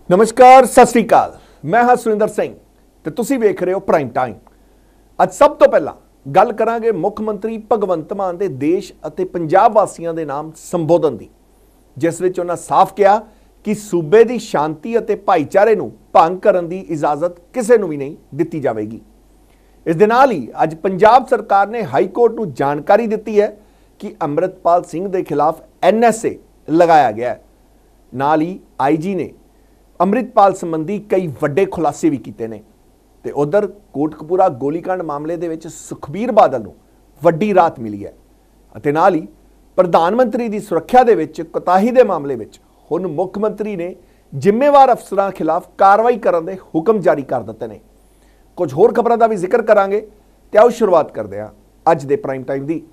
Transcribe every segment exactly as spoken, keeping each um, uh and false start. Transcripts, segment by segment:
नमस्कार, सत श्री अकाल। मैं हाँ सुरिंदर सिंह ते तुसी वेख रहे हो प्राइम टाइम। ਅੱਜ सब तो पहला गल करांगे मुख मंत्री भगवंत मान दे देश ਅਤੇ पंजाब वासियों के नाम संबोधन की, जिस विच उन्हां साफ किया कि सूबे की शांति ਅਤੇ भाईचारे नूं भंग करन दी इजाजत किसी नूं भी नहीं दित्ती जाएगी। इस दे नाल ही अज पंजाब सरकार ने हाई कोर्ट नूं जानकारी दित्ती है कि अमृतपाल सिंह के खिलाफ एन एस ए लगाया गया है। नाल ही आई जी ने अमृतपाल संबंधी कई वड्डे खुलासे भी किए ने। ते उधर कोटकपूरा गोलीकांड मामले दे विच सुखबीर बादल नूं वड्डी राहत मिली है। अते नाल ही प्रधानमंत्री की सुरक्षा दे विच कोताही दे मामले विच हुण मुख मंत्री ने जिम्मेवार अफसरां खिलाफ कार्रवाई करन दे हुक्म जारी कर दित्ते ने। कुछ होर खबरां दा भी जिक्र करांगे ते आओ शुरुआत करदे हां अज दे प्राइम टाइम दी।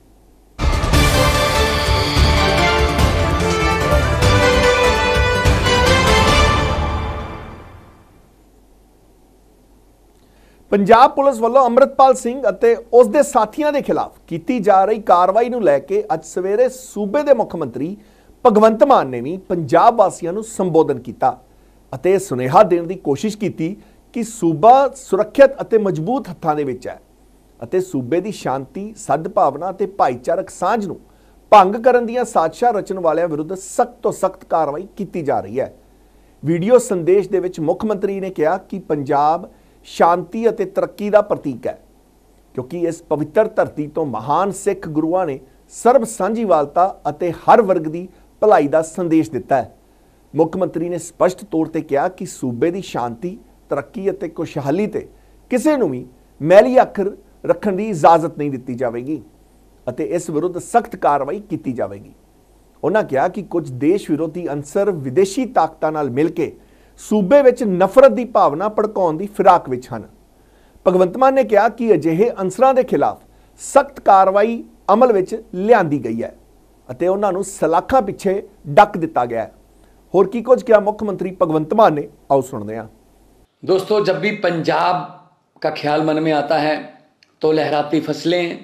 पंजाब पुलिस वालों अमृतपाल सिंह अते उसके साथियों के खिलाफ की जा रही कार्रवाई नूं लैके अज सवेरे सूबे के मुख मंत्री भगवंत मान ने भी पंजाब वासियों नूं संबोधन किया अते सुनेहा देने की कोशिश की कि सूबा सुरक्षित अते मजबूत हत्थां दे विच है अते सूबे की शांति सद्भावना अते भाईचारक सांझ नूं भंग करन दीआं साजिशां रचण वालियां विरुद्ध सख्त तो सख्त कार्रवाई की जा रही है। वीडियो संदेश दे विच मुख मंत्री ने कहा कि पंजाब शांति अते तरक्की का प्रतीक है, क्योंकि इस पवित्र धरती तो महान सिख गुरुआं ने सर्ब सांझीवालता अते हर वर्ग की भलाई का संदेश दिता है। मुख मंत्री ने स्पष्ट तौर पर कहा कि सूबे की शांति तरक्की अते खुशहाली ते किसी नूं भी मैली अख रखण की इजाजत नहीं दी जाएगी अते इस विरुद्ध सख्त कार्रवाई की जाएगी। उन्होंने कहा कि कुछ देश विरोधी अंसर विदेशी ताकतां नाल मिल के सूबे विच नफरत की भावना भड़काउण की फिराक विच हन। भगवंत मान ने कहा कि अजिहे अंसरां दे खिलाफ सख्त कार्रवाई अमल विच लिआंदी गई है अते उन्हां नूं सलाखां पिछे डक दिता गया है। होर की कुछ क्या मुख मंत्री भगवंत मान ने, आओ सुनते हैं। दोस्तों, जब भी पंजाब का ख्याल मन में आता है तो लहराती फसलें,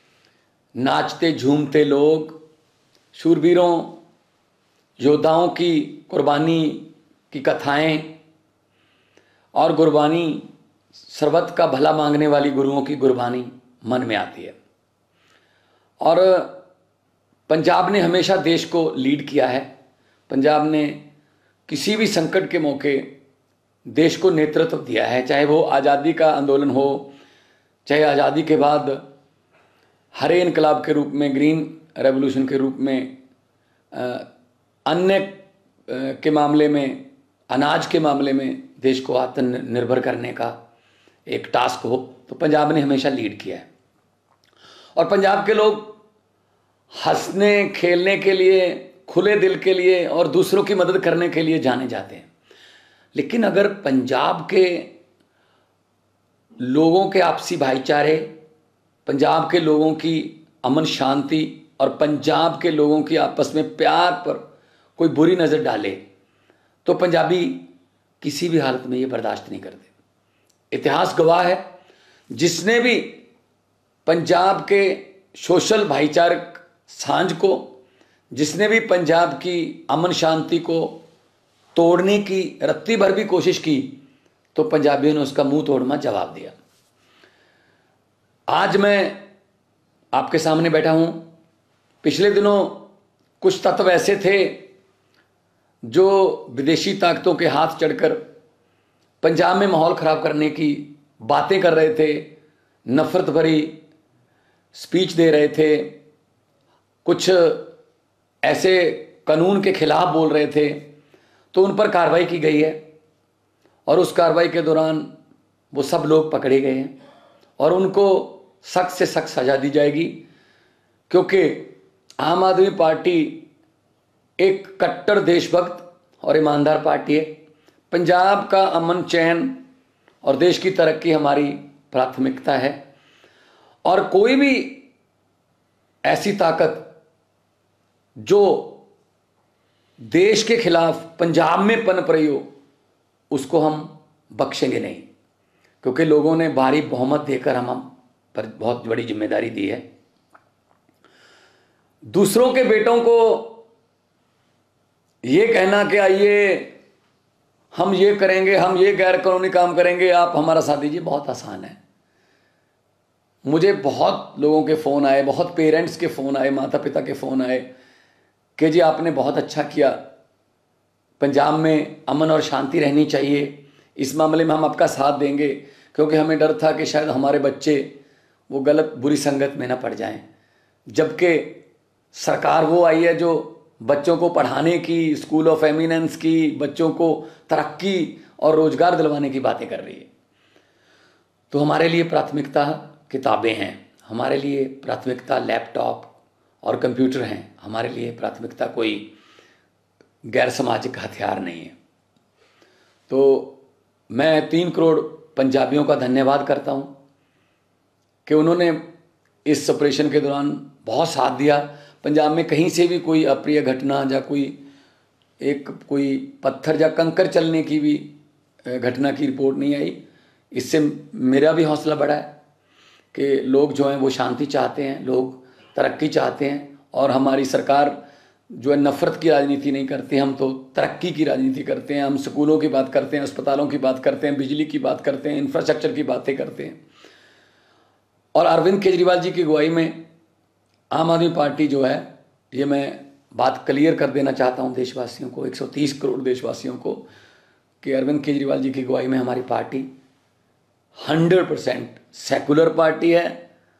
नाचते झूमते लोग, शूरवीरों योद्धाओं की कुर्बानी की कथाएं और गुरबानी, सर्वत का भला मांगने वाली गुरुओं की गुरबानी मन में आती है। और पंजाब ने हमेशा देश को लीड किया है। पंजाब ने किसी भी संकट के मौके देश को नेतृत्व दिया है, चाहे वो आज़ादी का आंदोलन हो, चाहे आज़ादी के बाद हरे इनकलाब के रूप में, ग्रीन रेवोल्यूशन के रूप में, अन्य के मामले में, अनाज के मामले में देश को आत्मनिर्भर करने का एक टास्क हो, तो पंजाब ने हमेशा लीड किया है। और पंजाब के लोग हंसने खेलने के लिए, खुले दिल के लिए और दूसरों की मदद करने के लिए जाने जाते हैं। लेकिन अगर पंजाब के लोगों के आपसी भाईचारे, पंजाब के लोगों की अमन शांति और पंजाब के लोगों की आपस में प्यार पर कोई बुरी नज़र डाले तो पंजाबी किसी भी हालत में ये बर्दाश्त नहीं करते। इतिहास गवाह है, जिसने भी पंजाब के सोशल भाईचारक सांझ को, जिसने भी पंजाब की अमन शांति को तोड़ने की रत्ती भर भी कोशिश की तो पंजाबियों ने उसका मुंह तोड़ना जवाब दिया। आज मैं आपके सामने बैठा हूं। पिछले दिनों कुछ तत्व ऐसे थे जो विदेशी ताकतों के हाथ चढ़कर पंजाब में माहौल ख़राब करने की बातें कर रहे थे, नफरत भरी स्पीच दे रहे थे, कुछ ऐसे कानून के खिलाफ बोल रहे थे, तो उन पर कार्रवाई की गई है। और उस कार्रवाई के दौरान वो सब लोग पकड़े गए हैं और उनको सख्त से सख्त सजा दी जाएगी, क्योंकि आम आदमी पार्टी एक कट्टर देशभक्त और ईमानदार पार्टी है। पंजाब का अमन चैन और देश की तरक्की हमारी प्राथमिकता है। और कोई भी ऐसी ताकत जो देश के खिलाफ पंजाब में पनप रही हो, उसको हम बख्शेंगे नहीं, क्योंकि लोगों ने भारी बहुमत देकर हम हम पर बहुत बड़ी जिम्मेदारी दी है। दूसरों के बेटों को ये कहना कि आइए हम ये करेंगे, हम ये गैर कानूनी काम करेंगे, आप हमारा साथ दीजिए, बहुत आसान है। मुझे बहुत लोगों के फ़ोन आए, बहुत पेरेंट्स के फ़ोन आए, माता पिता के फ़ोन आए कि जी आपने बहुत अच्छा किया, पंजाब में अमन और शांति रहनी चाहिए, इस मामले में हम आपका साथ देंगे, क्योंकि हमें डर था कि शायद हमारे बच्चे वो गलत बुरी संगत में ना पड़ जाएं। जबकि सरकार वो आई है जो बच्चों को पढ़ाने की, स्कूल ऑफ एमिनेंस की, बच्चों को तरक्की और रोजगार दिलवाने की बातें कर रही है। तो हमारे लिए प्राथमिकता किताबें हैं, हमारे लिए प्राथमिकता लैपटॉप और कंप्यूटर हैं, हमारे लिए प्राथमिकता कोई गैर सामाजिक हथियार नहीं है। तो मैं तीन करोड़ पंजाबियों का धन्यवाद करता हूँ कि उन्होंने इस ऑपरेशन के दौरान बहुत साथ दिया। पंजाब में कहीं से भी कोई अप्रिय घटना या कोई एक कोई पत्थर या कंकर चलने की भी घटना की रिपोर्ट नहीं आई। इससे मेरा भी हौसला बढ़ा है कि लोग जो हैं वो शांति चाहते हैं, लोग तरक्की चाहते हैं, और हमारी सरकार जो है नफ़रत की राजनीति नहीं करती, हम तो तरक्की की राजनीति करते हैं। हम स्कूलों की बात करते हैं, अस्पतालों की बात करते हैं, बिजली की बात करते हैं, इंफ्रास्ट्रक्चर की बातें करते हैं। और अरविंद केजरीवाल जी की अगुवाई में आम आदमी पार्टी जो है, ये मैं बात क्लियर कर देना चाहता हूँ देशवासियों को, एक सौ तीस करोड़ देशवासियों को, कि अरविंद केजरीवाल जी की अगुवाई में हमारी party hundred percent secular party है।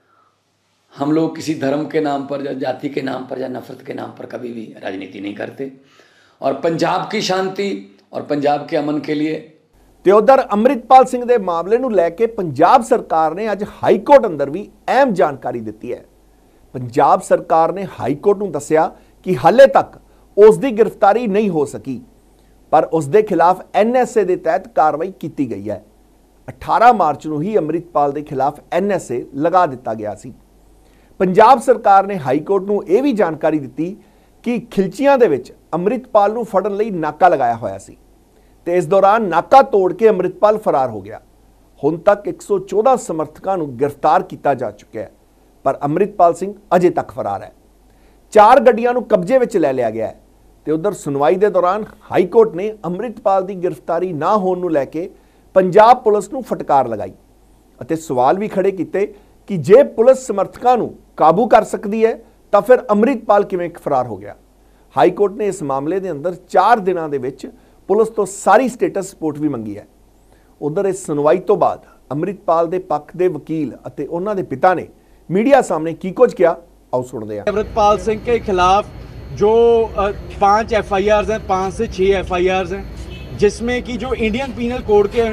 हम लोग किसी धर्म के नाम पर या जाति के नाम पर या नफरत के नाम पर कभी भी राजनीति नहीं करते, और पंजाब की शांति और पंजाब के अमन के लिए। ਤੇ ਉਧਰ ਅੰਮ੍ਰਿਤਪਾਲ ਸਿੰਘ ਦੇ ਮਾਮਲੇ ਨੂੰ ਲੈ ਕੇ ਪੰਜਾਬ ਸਰਕਾਰ ਨੇ ਅੱਜ ਹਾਈ ਕੋਰਟ ਅੰਦਰ ਵੀ ਅਹਿਮ ਜਾਣਕਾਰੀ ਦਿੱਤੀ ਹੈ। ਪੰਜਾਬ ਸਰਕਾਰ ਨੇ ਹਾਈ ਕੋਰਟ ਨੂੰ ਦੱਸਿਆ ਕਿ ਹਾਲੇ ਤੱਕ ਉਸ ਦੀ ਗ੍ਰਿਫਤਾਰੀ ਨਹੀਂ ਹੋ ਸਕੀ, ਪਰ ਉਸ ਦੇ ਖਿਲਾਫ ਐਨ ਐਸ ਏ ਦੇ ਤਹਿਤ ਕਾਰਵਾਈ ਕੀਤੀ ਗਈ ਹੈ। ਅਠਾਰਾਂ ਮਾਰਚ ਨੂੰ ਹੀ ਅੰਮ੍ਰਿਤਪਾਲ ਦੇ ਖਿਲਾਫ ਐਨ ਐਸ ਏ ਲਗਾ ਦਿੱਤਾ ਗਿਆ ਸੀ। ਪੰਜਾਬ ਸਰਕਾਰ ਨੇ ਹਾਈ ਕੋਰਟ ਨੂੰ ਇਹ ਵੀ ਜਾਣਕਾਰੀ ਦਿੱਤੀ ਕਿ ਖਿਲਚੀਆਂ ਦੇ ਵਿੱਚ ਅੰਮ੍ਰਿਤਪਾਲ ਨੂੰ ਫੜਨ ਲਈ ਨਾਕਾ ਲਗਾਇਆ ਹੋਇਆ ਸੀ ਤੇ ਇਸ ਦੌਰਾਨ ਨਾਕਾ ਤੋੜ ਕੇ ਅੰਮ੍ਰਿਤਪਾਲ ਫਰਾਰ ਹੋ ਗਿਆ। ਹੁਣ ਤੱਕ ਇੱਕ ਸੌ ਚੌਦਾਂ ਸਮਰਥਕਾਂ ਨੂੰ ਗ੍ਰਿਫਤਾਰ ਕੀਤਾ ਜਾ ਚੁੱਕਿਆ ਹੈ, ਪਰ ਅੰਮ੍ਰਿਤਪਾਲ ਸਿੰਘ ਅਜੇ ਤੱਕ ਫਰਾਰ ਹੈ। ਚਾਰ ਗੱਡੀਆਂ ਨੂੰ ਕਬਜ਼ੇ ਵਿੱਚ ਲੈ ਲਿਆ ਗਿਆ ਹੈ ਤੇ ਉਧਰ ਸੁਣਵਾਈ ਦੇ ਦੌਰਾਨ ਹਾਈ ਕੋਰਟ ਨੇ ਅੰਮ੍ਰਿਤਪਾਲ ਦੀ ਗ੍ਰਿਫਤਾਰੀ ਨਾ ਹੋਣ ਨੂੰ ਲੈ ਕੇ ਪੰਜਾਬ ਪੁਲਿਸ ਨੂੰ ਫਟਕਾਰ ਲਗਾਈ ਅਤੇ ਸਵਾਲ ਵੀ ਖੜੇ ਕੀਤੇ ਕਿ ਜੇ ਪੁਲਿਸ ਸਮਰਥਕਾਂ ਨੂੰ ਕਾਬੂ ਕਰ ਸਕਦੀ ਹੈ ਤਾਂ ਫਿਰ ਅੰਮ੍ਰਿਤਪਾਲ ਕਿਵੇਂ ਫਰਾਰ ਹੋ ਗਿਆ। ਹਾਈ ਕੋਰਟ ਨੇ ਇਸ ਮਾਮਲੇ ਦੇ ਅੰਦਰ ਚਾਰ ਦਿਨਾਂ ਦੇ ਵਿੱਚ ਪੁਲਿਸ ਤੋਂ ਸਾਰੀ ਸਟੇਟਸ ਰਿਪੋਰਟ ਵੀ ਮੰਗੀ ਹੈ। ਉਧਰ ਇਸ ਸੁਣਵਾਈ ਤੋਂ ਬਾਅਦ ਅੰਮ੍ਰਿਤਪਾਲ ਦੇ ਪੱਖ ਦੇ ਵਕੀਲ ਅਤੇ ਉਹਨਾਂ ਦੇ ਪਿਤਾ ਨੇ मीडिया सामने की कुछ किया, आओ सुनते हैं। अमृतपाल सिंह के खिलाफ जो पांच एफ आई आर हैं, पांच से छः एफ आई आर हैं, जिसमें कि जो इंडियन पीनल कोड के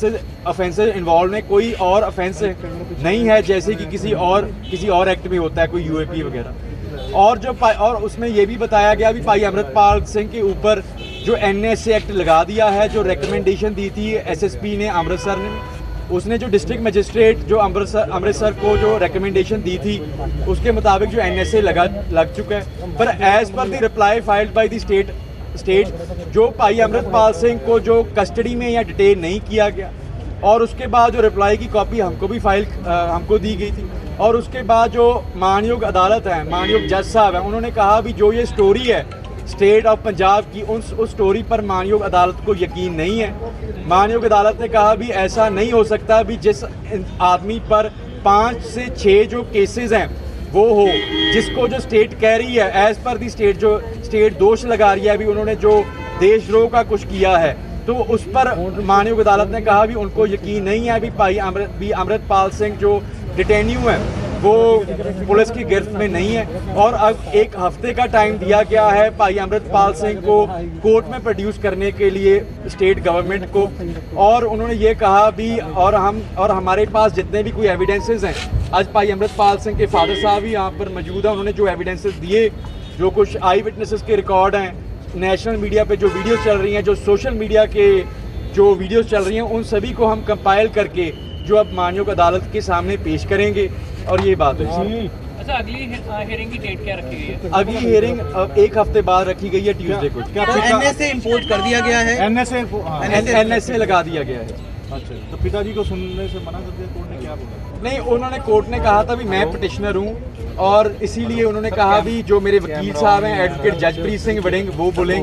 ऑफेंसेस इन्वॉल्व में कोई और ऑफेंस नहीं है, जैसे कि किसी और किसी और एक्ट में होता है, कोई यू ए पी वगैरह। और जो और उसमें ये भी बताया गया भी भाई अमृतपाल सिंह के ऊपर जो एन एस ए एक्ट लगा दिया है, जो रिकमेंडेशन दी थी एस एस पी ने अमृतसर ने, उसने जो डिस्ट्रिक्ट मजिस्ट्रेट जो अमृतसर अमृतसर को जो रिकमेंडेशन दी थी उसके मुताबिक जो एन एस ए लगा लग चुका है। पर as per the reply filed by the state state जो भाई अमृतपाल सिंह को जो कस्टडी में या डिटेन नहीं किया गया, और उसके बाद जो रिप्लाई की कॉपी हमको भी फाइल हमको दी गई थी, और उसके बाद जो मानयोग अदालत है, मानयोग जज साहब हैं, उन्होंने कहा भी जो ये स्टोरी है स्टेट ऑफ पंजाब की, उन उस स्टोरी पर मानयोग अदालत को यकीन नहीं है। मानयोग अदालत ने कहा भी ऐसा नहीं हो सकता भी जिस आदमी पर पाँच से छः जो केसेस हैं वो हो, जिसको जो स्टेट कह रही है एज पर दी स्टेट जो स्टेट दोष लगा रही है भी उन्होंने जो देशद्रोह का कुछ किया है, तो उस पर मानयोग अदालत ने कहा भी उनको यकीन नहीं है भी भाई अमृत भी अमृतपाल सिंह जो डिटेन्यू है वो पुलिस की गिरफ्त में नहीं है। और अब एक हफ्ते का टाइम दिया गया है भाई अमृतपाल सिंह को कोर्ट में प्रोड्यूस करने के लिए स्टेट गवर्नमेंट को, और उन्होंने ये कहा भी और हम और हमारे पास जितने भी कोई एविडेंसेस हैं, आज भाई अमृतपाल सिंह के फादर साहब भी यहाँ पर मौजूद हैं, उन्होंने जो एविडेंसेस दिए, जो कुछ आई विटनेसेस के रिकॉर्ड हैं, नेशनल मीडिया पे जो वीडियोस चल रही हैं, जो सोशल मीडिया के जो वीडियोस चल रही हैं, उन सभी को हम कंपाइल करके जो अब मानयोग अदालत के सामने पेश करेंगे। और ये बात है। अच्छा, अगली हियरिंग की डेट क्या रखी गई है? अगली हियरिंग अब एक हफ्ते बाद रखी गई है, ट्यूसडे को। एन एस ए इम्पोर्ट कर दिया गया है, N S A N S A लगा दिया गया है। अच्छा, तो पिताजी को सुनने से मना कर दिया कोर्ट ने, क्या बोला? नहीं, उन्होंने कोर्ट ने कहा था भी मैं पिटिशनर हूँ, और इसीलिए उन्होंने कहा भी जो मेरे वकील साहब हैं एडवोकेट जजप्रीत सिंह वड़िंग वो बोलेंगे,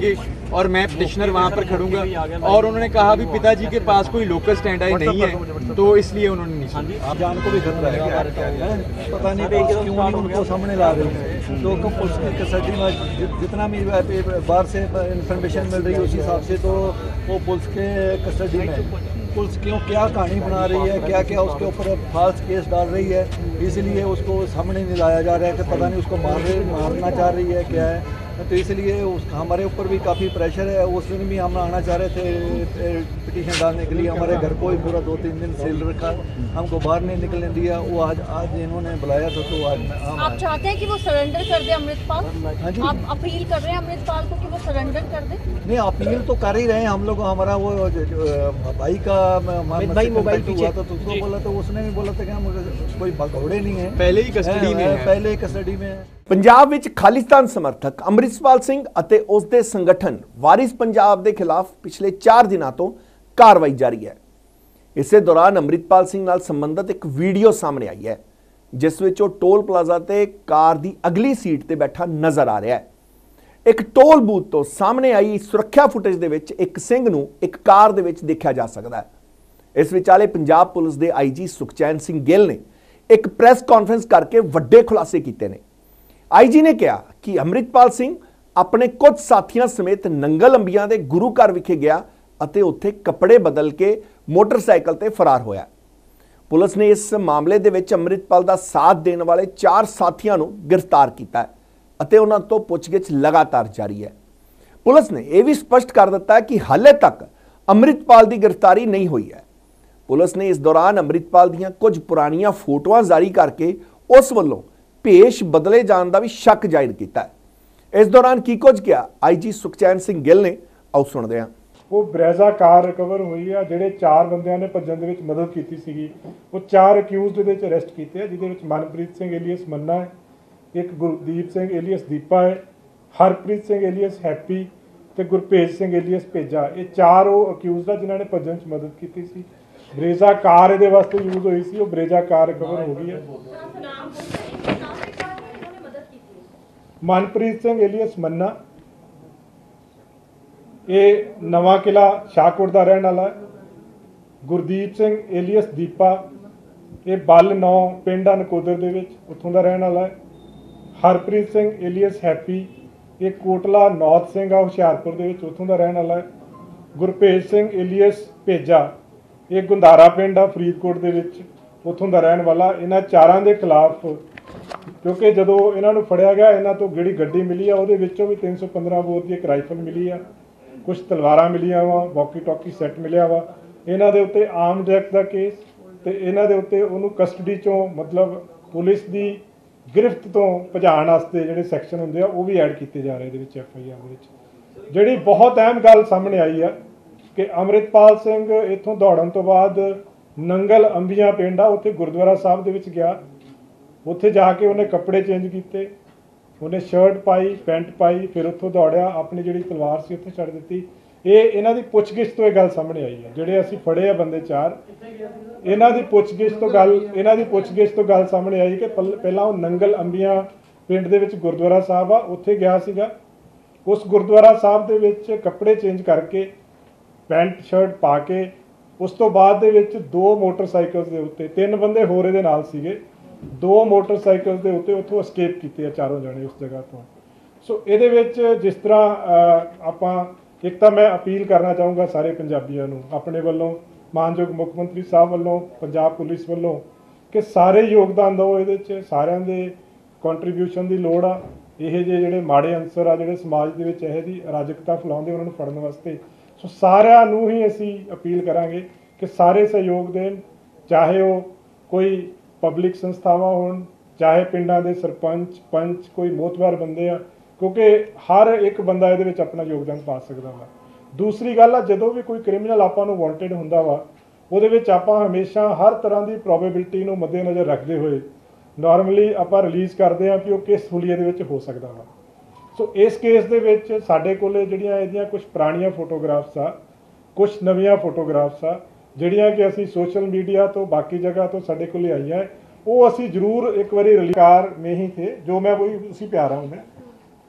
और मैं पिटिशनर वहाँ पर खड़ूंगा। और उन्होंने कहा भी पिताजी के पास कोई लोकल स्टैंड आई नहीं है, तो इसलिए उन्होंने नहीं। आप जान को भी खतरा है, पता नहीं क्यों नहीं उनको सामने ला रहे हैं। तो पुलिस की कस्टडी में जितना भी बाहर से इंफॉर्मेशन मिल रही है उस हिसाब से तो वो पुलिस के कस्टडी में। पुलिस क्यों क्या कहानी बना रही है, क्या क्या उसके ऊपर फाल्स केस डाल रही है, इसलिए उसको सामने नहीं लाया जा रहा है कि पता नहीं उसको मार रहे मारना चाह रही है क्या है। तो इसलिए उस हमारे ऊपर भी काफ़ी प्रेशर है। उस दिन भी हम आना चाह रहे थे पिटीशन डालने के लिए, हमारे घर को ही पूरा दो तीन दिन सील रखा, हमको बाहर नहीं निकलने दिया। वो आज आज इन्होंने बुलाया था तो आज हम आप चाहते हैं कि वो सरेंडर कर दे अमृतपाल? हाँ जी, आप अपील कर रहे हैं अमृतपाल को कि वो सरेंडर कर दे? नहीं, अपील तो कर ही रहे हैं हम लोग। हमारा वो भाई का भाई मोबाइल हुआ था तो उसको बोला तो उसने भी बोला था कि हम कोई भगौड़े नहीं है, पहले ही कस्टडी में है, पहले ही कस्टडी में है। ਪੰਜਾਬ ਵਿੱਚ ਖਾਲਿਸਤਾਨ ਸਮਰਥਕ ਅੰਮ੍ਰਿਤਪਾਲ ਸਿੰਘ ਅਤੇ ਉਸ ਦੇ ਸੰਗਠਨ ਵਾਰਿਸ ਪੰਜਾਬ ਦੇ ਖਿਲਾਫ ਪਿਛਲੇ ਚਾਰ ਦਿਨਾਂ ਤੋਂ ਕਾਰਵਾਈ ਜਾਰੀ ਹੈ। ਇਸੇ ਦੌਰਾਨ ਅੰਮ੍ਰਿਤਪਾਲ ਸਿੰਘ ਨਾਲ ਸੰਬੰਧਿਤ ਇੱਕ ਵੀਡੀਓ ਸਾਹਮਣੇ ਆਈ ਹੈ ਜਿਸ ਵਿੱਚ ਉਹ ਟੋਲ ਪਲਾਜ਼ਾ ਤੇ ਕਾਰ ਦੀ ਅਗਲੀ ਸੀਟ ਤੇ ਬੈਠਾ ਨਜ਼ਰ ਆ ਰਿਹਾ ਹੈ। ਇੱਕ ਟੋਲ ਬੂਥ ਤੋਂ ਸਾਹਮਣੇ ਆਈ ਸੁਰੱਖਿਆ ਫੁਟੇਜ ਦੇ ਵਿੱਚ ਇੱਕ ਸਿੰਘ ਨੂੰ ਇੱਕ ਕਾਰ ਦੇ ਵਿੱਚ ਦੇਖਿਆ ਜਾ ਸਕਦਾ ਹੈ। ਇਸ ਵਿਚਾਲੇ ਪੰਜਾਬ ਪੁਲਿਸ ਦੇ ਆਈਜੀ ਸੁਖਚੈਨ ਸਿੰਘ ਗਿੱਲ ਨੇ ਇੱਕ ਪ੍ਰੈਸ ਕਾਨਫਰੰਸ ਕਰਕੇ ਵੱਡੇ ਖੁਲਾਸੇ ਕੀਤੇ ਨੇ। ਆਈਜੀ ਨੇ ਕਿਹਾ ਕਿ ਅੰਮ੍ਰਿਤਪਾਲ ਸਿੰਘ ਆਪਣੇ ਕੁਝ ਸਾਥੀਆਂ ਸਮੇਤ ਨੰਗਲ ਅੰਬੀਆਂ ਦੇ ਗੁਰੂ ਘਰ ਵਿਖੇ ਗਿਆ ਅਤੇ ਉੱਥੇ ਕੱਪੜੇ ਬਦਲ ਕੇ ਮੋਟਰਸਾਈਕਲ ਤੇ ਫਰਾਰ ਹੋਇਆ। ਪੁਲਿਸ ਨੇ ਇਸ ਮਾਮਲੇ ਦੇ ਵਿੱਚ ਅੰਮ੍ਰਿਤਪਾਲ ਦਾ ਸਾਥ ਦੇਣ ਵਾਲੇ ਚਾਰ ਸਾਥੀਆਂ ਨੂੰ ਗ੍ਰਿਫਤਾਰ ਕੀਤਾ ਹੈ ਅਤੇ ਉਹਨਾਂ ਤੋਂ ਪੁੱਛਗਿੱਛ ਲਗਾਤਾਰ ਜਾਰੀ ਹੈ। ਪੁਲਿਸ ਨੇ ਇਹ ਵੀ ਸਪਸ਼ਟ ਕਰ ਦਿੱਤਾ ਕਿ ਹਾਲੇ ਤੱਕ ਅੰਮ੍ਰਿਤਪਾਲ ਦੀ ਗ੍ਰਿਫਤਾਰੀ ਨਹੀਂ ਹੋਈ ਹੈ। ਪੁਲਿਸ ਨੇ ਇਸ ਦੌਰਾਨ ਅੰਮ੍ਰਿਤਪਾਲ ਦੀਆਂ ਕੁਝ ਪੁਰਾਣੀਆਂ ਫੋਟੋਆਂ ਜਾਰੀ ਕਰਕੇ ਉਸ ਵੱਲੋਂ ਭੇਸ਼ ਬਦਲੇ ਜਾਣ ਦਾ ਵੀ ਸ਼ੱਕ ਜ਼ਾਹਿਰ ਕੀਤਾ ਹੈ। ਇਸ ਦੌਰਾਨ ਕੀ ਕੁਝ ਕਿਹਾ ਆਈਜੀ ਸੁਖਚੈਨ ਸਿੰਘ ਗਿੱਲ ਨੇ, ਆਓ ਸੁਣਦੇ ਹਾਂ। ਉਹ ਬਰੇਜ਼ਾ ਕਾਰ ਰਿਕਵਰ ਹੋਈ ਆ, ਜਿਹੜੇ ਚਾਰ ਬੰਦਿਆਂ ਨੇ ਭੱਜਣ ਦੇ ਵਿੱਚ ਮਦਦ ਕੀਤੀ ਸੀਗੀ, ਉਹ ਚਾਰ ਅਕਿਊਜ਼ਡ ਦੇ ਵਿੱਚ ਅਰੈਸਟ ਕੀਤੇ ਆ, ਜਿਹਦੇ ਵਿੱਚ ਮਨਪ੍ਰੀਤ ਸਿੰਘ ਏਲੀਅਸ ਮੰਨਾ ਹੈ, ਇੱਕ ਗੁਰਦੀਪ ਸਿੰਘ ਏਲੀਅਸ ਦੀਪਾ ਹੈ, ਹਰਪ੍ਰੀਤ ਸਿੰਘ ਏਲੀਅਸ ਹੈਪੀ ਤੇ ਗੁਰਭੇਜ ਸਿੰਘ ਏਲੀਅਸ ਭੇਜਾ। ਇਹ ਚਾਰ ਉਹ ਅਕਿਊਜ਼ਡ ਆ ਜਿਨ੍ਹਾਂ ਨੇ ਭੱਜਣ 'ਚ ਮਦਦ ਕੀਤੀ ਸੀ। ਬਰੇਜ਼ਾ ਕਾਰ ਇਹਦੇ ਵਾਸਤੇ ਯੂਜ਼ ਹੋਈ ਸੀ, ਉਹ ਬਰੇਜ਼ਾ ਕਾਰ ਰਿਕਵਰ ਹੋ ਗਈ ਹੈ। ਮਨਪ੍ਰੀਤ ਸਿੰਘ ਏਲੀਅਸ ਮੰਨਾ ਇਹ ਨਵਾਂ ਕਿਲਾ ਸ਼ਾਹਕੋਟ ਦਾ ਰਹਿਣ ਵਾਲਾ ਹੈ। ਗੁਰਦੀਪ ਸਿੰਘ ਏਲੀਅਸ ਦੀਪਾ ਇਹ ਬੱਲ ਨੌ ਪਿੰਡ ਨਕੋਦਰ ਦੇ ਵਿੱਚ ਉੱਥੋਂ ਦਾ ਰਹਿਣ ਵਾਲਾ ਹੈ। ਹਰਪ੍ਰੀਤ ਸਿੰਘ ਏਲੀਅਸ ਹੈਪੀ ਇਹ ਕੋਟਲਾ ਨੌਤ ਸਿੰਘ ਆ ਹੁਸ਼ਿਆਰਪੁਰ ਦੇ ਵਿੱਚ ਉੱਥੋਂ ਦਾ ਰਹਿਣ ਵਾਲਾ ਹੈ। ਗੁਰਭੇਜ ਸਿੰਘ ਏਲੀਅਸ ਭੇਜਾ ਇਹ ਗੁੰਦਾਰਾ ਪਿੰਡ ਆ ਫਰੀਦਕੋਟ ਦੇ ਵਿੱਚ ਉੱਥੋਂ ਦਾ ਰਹਿਣ ਵਾਲਾ। ਇਹਨਾਂ ਚਾਰਾਂ ਦੇ ਖਿਲਾਫ ਕਿਉਂਕਿ ਜਦੋਂ ਇਹਨਾਂ ਨੂੰ ਫੜਿਆ ਗਿਆ ਇਹਨਾਂ ਤੋਂ ਜਿਹੜੀ ਗੱਡੀ ਮਿਲੀ ਆ ਉਹਦੇ ਵਿੱਚੋਂ ਵੀ ਤਿੰਨ ਸੌ ਪੰਦਰਾਂ ਬੋਰ ਦੀ ਇੱਕ ਰਾਈਫਲ ਮਿਲੀ ਆ, ਕੁਝ ਤਲਵਾਰਾਂ ਮਿਲੀਆਂ ਵਾ, ਵਾਕੀ ਟਾਕੀ ਸੈੱਟ ਮਿਲਿਆ ਵਾ। ਇਹਨਾਂ ਦੇ ਉੱਤੇ ਆਰਮਡ ਐਕਟ ਦਾ ਕੇਸ ਤੇ ਇਹਨਾਂ ਦੇ ਉੱਤੇ ਉਹਨੂੰ ਕਸਟਡੀ ਚੋਂ ਮਤਲਬ ਪੁਲਿਸ ਦੀ ਗ੍ਰਿਫਤ ਤੋਂ ਭਜਾਉਣ ਵਾਸਤੇ ਜਿਹੜੇ ਸੈਕਸ਼ਨ ਹੁੰਦੇ ਆ ਉਹ ਵੀ ਐਡ ਕੀਤੇ ਜਾ ਰਹੇ ਇਹਦੇ ਵਿੱਚ ਐਫ ਆਈ ਆਰ ਦੇ ਵਿੱਚ। ਜਿਹੜੀ ਬਹੁਤ ਅਹਿਮ ਗੱਲ ਸਾਹਮਣੇ ਆਈ ਆ ਕਿ ਅੰਮ੍ਰਿਤਪਾਲ ਸਿੰਘ ਇੱਥੋਂ ਦੌੜਨ ਤੋਂ ਬਾਅਦ ਨੰਗਲ ਅੰਬੀਆਂ ਪਿੰਡ ਆ ਉੱਥੇ ਗੁਰਦੁਆਰਾ ਸਾਹਿਬ ਦੇ ਵਿੱਚ ਗਿਆ। ਉੱਥੇ ਜਾ ਕੇ ਉਹਨੇ ਕੱਪੜੇ ਚੇਂਜ ਕੀਤੇ, ਉਹਨੇ ਸ਼ਰਟ ਪਾਈ, ਪੈਂਟ ਪਾਈ, ਫਿਰ ਉੱਥੋਂ ਦੌੜਿਆ, ਆਪਣੀ ਜਿਹੜੀ ਤਲਵਾਰ ਸੀ ਉੱਥੇ ਛੱਡ ਦਿੱਤੀ। ਇਹ ਇਹਨਾਂ ਦੀ ਪੁੱਛਗਿੱਛ ਤੋਂ ਇਹ ਗੱਲ ਸਾਹਮਣੇ ਆਈ ਹੈ। ਜਿਹੜੇ ਅਸੀਂ ਫੜੇ ਆ ਬੰਦੇ ਚਾਰ, ਇਹਨਾਂ ਦੀ ਪੁੱਛਗਿੱਛ ਤੋਂ ਗੱਲ ਇਹਨਾਂ ਦੀ ਪੁੱਛਗਿੱਛ ਤੋਂ ਗੱਲ ਸਾਹਮਣੇ ਆਈ ਕਿ ਪਹਿਲਾਂ ਉਹ ਨੰਗਲ ਅੰਬੀਆਂ ਪਿੰਡ ਦੇ ਵਿੱਚ ਗੁਰਦੁਆਰਾ ਸਾਹਿਬ ਆ ਉੱਥੇ ਗਿਆ ਸੀਗਾ। ਉਸ ਗੁਰਦੁਆਰਾ ਸਾਹਿਬ ਦੇ ਵਿੱਚ ਕੱਪੜੇ ਚੇਂਜ ਕਰਕੇ ਪੈਂਟ ਸ਼ਰਟ ਪਾ ਕੇ ਉਸ ਤੋਂ ਬਾਅਦ ਦੇ ਵਿੱਚ ਦੋ ਮੋਟਰਸਾਈਕਲਸ ਦੇ ਉੱਤੇ ਤਿੰਨ ਬੰਦੇ ਹੋਰ ਇਹਦੇ ਨਾਲ ਸੀਗੇ, ਦੋ ਮੋਟਰਸਾਈਕਲ ਦੇ ਉੱਤੇ ਉੱਥੋਂ escape ਕੀਤੇ ਆ ਚਾਰੋਂ ਜਣੇ ਉਸ ਜਗ੍ਹਾ ਤੋਂ। ਸੋ ਇਹਦੇ ਵਿੱਚ ਜਿਸ ਤਰ੍ਹਾਂ ਆਪਾਂ ਇੱਕ ਤਾਂ ਮੈਂ ਅਪੀਲ ਕਰਨਾ ਚਾਹੂੰਗਾ ਸਾਰੇ ਪੰਜਾਬੀਆਂ ਨੂੰ ਆਪਣੇ ਵੱਲੋਂ, ਮਾਨਯੋਗ ਮੁੱਖ ਮੰਤਰੀ ਸਾਹਿਬ ਵੱਲੋਂ, ਪੰਜਾਬ ਪੁਲਿਸ ਵੱਲੋਂ ਕਿ ਸਾਰੇ ਯੋਗਦਾਨ ਦਿਓ ਇਹਦੇ 'ਚ, ਸਾਰਿਆਂ ਦੇ ਕੰਟਰੀਬਿਊਸ਼ਨ ਦੀ ਲੋੜ ਆ। ਇਹ ਜਿਹੇ ਜਿਹੜੇ ਮਾੜੇ ਅੰਸਰ ਆ ਜਿਹੜੇ ਸਮਾਜ ਦੇ ਵਿੱਚ ਇਹੋ ਜਿਹੀ ਅਰਾਜਕਤਾ ਫੈਲਾਉਂਦੇ ਉਹਨਾਂ ਨੂੰ ਫੜਨ ਵਾਸਤੇ, ਸੋ ਸਾਰਿਆਂ ਨੂੰ ਹੀ ਅਸੀਂ ਅਪੀਲ ਕਰਾਂਗੇ ਕਿ ਸਾਰੇ ਸਹਿਯੋਗ ਦੇਣ, ਚਾਹੇ ਉਹ ਕੋਈ ਪਬਲਿਕ ਸੰਸਥਾਵਾਂ ਹੋਣ, ਚਾਹੇ ਪਿੰਡਾਂ ਦੇ ਸਰਪੰਚ ਪੰਚ ਕੋਈ ਮੋਤਬਰ ਬੰਦੇ ਆ, ਕਿਉਂਕਿ ਹਰ ਇੱਕ ਬੰਦਾ ਇਹਦੇ ਵਿੱਚ ਆਪਣਾ ਯੋਗਦਾਨ ਪਾ ਸਕਦਾ ਵਾ। ਦੂਸਰੀ ਗੱਲ ਆ, ਜਦੋਂ ਵੀ ਕੋਈ ਕ੍ਰਿਮੀਨਲ ਆਪਾਂ ਨੂੰ ਵਾਂਟਡ ਹੁੰਦਾ ਵਾ ਉਹਦੇ ਵਿੱਚ ਆਪਾਂ ਹਮੇਸ਼ਾ ਹਰ ਤਰ੍ਹਾਂ ਦੀ ਪ੍ਰੋਬੇਬਿਲਿਟੀ ਨੂੰ ਮੱਦੇਨਜ਼ਰ ਰੱਖਦੇ ਹੋਏ ਨਾਰਮਲੀ ਆਪਾਂ ਰਿਲੀਜ਼ ਕਰਦੇ ਹਾਂ ਕਿ ਉਹ ਕਿਸ ਹੁਲੀਏ ਦੇ ਵਿੱਚ ਹੋ ਸਕਦਾ ਵਾ। ਸੋ ਇਸ ਕੇਸ ਦੇ ਵਿੱਚ ਸਾਡੇ ਕੋਲ ਜਿਹੜੀਆਂ ਇਹਦੀਆਂ ਕੁਝ ਪੁਰਾਣੀਆਂ ਫੋਟੋਗ੍ਰਾਫਸ ਆ, ਕੁਝ ਨਵੀਆਂ ਫੋਟੋਗ੍ਰਾਫਸ ਆ ਜਿਹੜੀਆਂ ਕਿ ਅਸੀਂ ਸੋਸ਼ਲ ਮੀਡੀਆ ਤੋਂ ਬਾਕੀ ਜਗ੍ਹਾ ਤੋਂ ਸਾਡੇ ਕੋਲ ਆਈਆਂ, ਉਹ ਅਸੀਂ ਜ਼ਰੂਰ ਇੱਕ ਵਾਰੀ ਰਲੀਕਾਰ में ही थे जो मैं वही उसी पे आ रहा हूँ मैं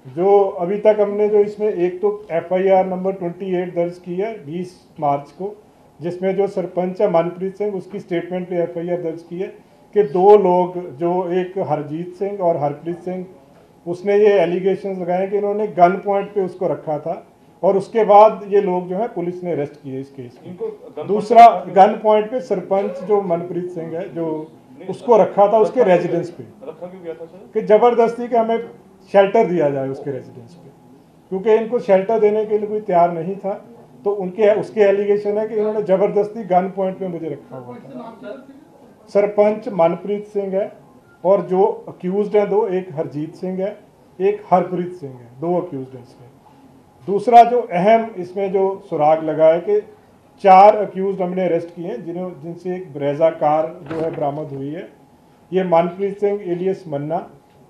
जो अभी तक हमने जो इसमें एक तो एफ आई आर नंबर अट्ठाईस दर्ज की है बीस मार्च को, जिसमें जो सरपंच है मनप्रीत सिंह उसकी स्टेटमेंट पे एफ आई आर दर्ज की है कि दो लोग जो एक हरजीत सिंह और हरप्रीत सिंह, उसने ये एलिगेशन लगाए कि इन्होंने गन पॉइंट पे उसको रखा था और उसके बाद ये लोग जो है पुलिस ने अरेस्ट किए इस केस में। दूसरा गन पॉइंट पे सरपंच जो मनप्रीत सिंह है जो उसको रखा था उसके रेजिडेंस पे, रखा क्यों गया था सर? कि जबरदस्ती के हमें शेल्टर दिया जाए उसके रेजिडेंस पे, क्योंकि इनको शेल्टर देने के लिए कोई तैयार नहीं था। तो उनके उसके एलिगेशन है कि इन्होंने जबरदस्ती गन पॉइंट पे मुझे रखा हुआ था। सरपंच मनप्रीत सिंह है और जो अक्यूज्ड हैं दो, एक हरजीत सिंह है एक हरप्रीत सिंह है, दो अक्यूज्ड हैं इसमें। दूसरा जो अहम इसमें जो सुराग लगा है कि चार अक्यूज्ड हमने अरेस्ट किए हैं जिन्हों जिनसे एक ब्रेजा कार जो है बरामद हुई है। ये Manpreet Singh alias Manna,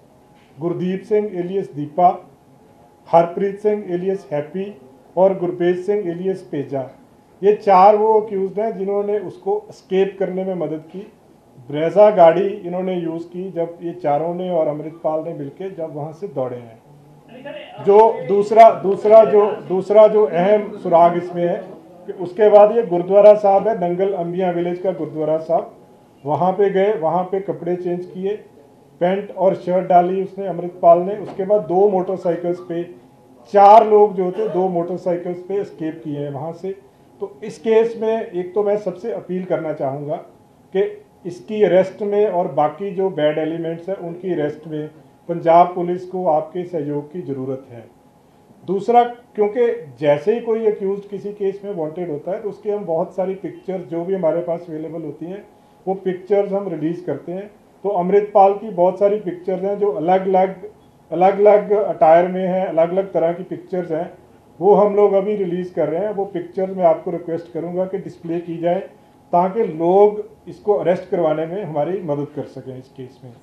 Gurdeep Singh alias Deepa, Harpreet Singh alias Happy और गुरपेज सिंह एलियस पेजा, ये चार वो अक्यूज्ड हैं जिन्होंने उसको एस्केप करने में मदद की। ब्रेजा गाड़ी इन्होंने यूज़ की जब ये चारों ने और अमृतपाल ने मिलके जब वहाँ से दौड़े हैं। जो दूसरा दूसरा जो दूसरा जो अहम सुराग इसमें है कि उसके बाद ये गुरुद्वारा साहब है, नंगल अंबिया विलेज का गुरुद्वारा साहब, वहाँ पे गए, वहाँ पे कपड़े चेंज किए, पैंट और शर्ट डाली उसने अमृतपाल ने। उसके बाद दो मोटरसाइकिल्स पे चार लोग जो थे दो मोटरसाइकिल्स पे एस्केप किए हैं वहाँ से। तो इस केस में एक तो मैं सबसे अपील करना चाहूँगा कि इसकी अरेस्ट में और बाकी जो बैड एलिमेंट्स हैं उनकी अरेस्ट में पंजाब पुलिस को आपके सहयोग की ज़रूरत है। दूसरा, क्योंकि जैसे ही कोई अक्यूज किसी केस में वांटेड होता है तो उसके हम बहुत सारी पिक्चर्स जो भी हमारे पास अवेलेबल होती हैं वो पिक्चर्स हम रिलीज़ करते हैं। तो अमृतपाल की बहुत सारी पिक्चर्स हैं जो अलग अलग अलग अलग अटायर में हैं, अलग अलग तरह की पिक्चर्स हैं, वो हम लोग अभी रिलीज़ कर रहे हैं। वो पिक्चर्स मैं आपको रिक्वेस्ट करूंगा कि डिस्प्ले की जाए ताकि लोग इसको अरेस्ट करवाने में हमारी मदद कर सकें इस केस में।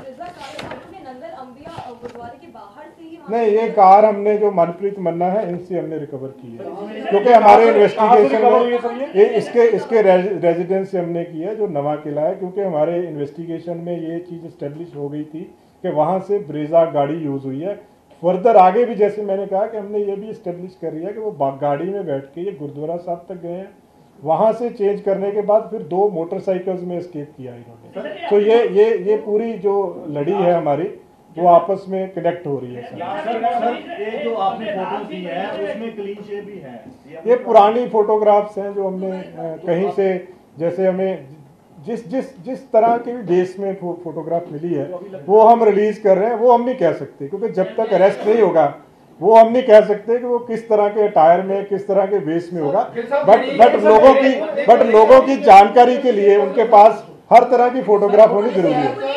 नहीं, ये कार हमने जो मनप्रीत मन्ना है इनसे हमने रिकवर की है, क्योंकि हमारे इन्वेस्टिगेशन में ये इसके इसके रेजिडेंस से हमने किया जो नवा किला है, क्योंकि हमारे इन्वेस्टिगेशन में ये चीज़ इस्टेब्लिश हो गई थी कि वहाँ से ब्रेजा गाड़ी यूज़ हुई है। फर्दर आगे भी जैसे मैंने कहा कि हमने ये भी इस्टेब्लिश कर लिया कि वो गाड़ी में बैठ के ये गुरुद्वारा साहब तक गए हैं, वहाँ से चेंज करने के बाद फिर दो मोटरसाइकिल्स में एस्केप किया इन्होंने। तो ये ये ये पूरी जो लड़ी है हमारी वो आपस में कनेक्ट हो रही है। सर, सर ये जो आपने फोटो दी है उसमें क्लीन शेव भी है, ये पुरानी फोटोग्राफ्स हैं जो हमने कहीं से, जैसे हमें जिस जिस जिस तरह के बेस में फो, फोटोग्राफ मिली है वो हम रिलीज कर रहे हैं। वो हम नहीं कह सकते क्योंकि जब तक अरेस्ट नहीं होगा वो हम नहीं कह सकते कि वो किस तरह के अटायर में किस तरह के बेस में होगा। बट बट लोगों की बट लोगों की जानकारी के लिए उनके पास हर तरह की फोटोग्राफ होनी जरूरी है।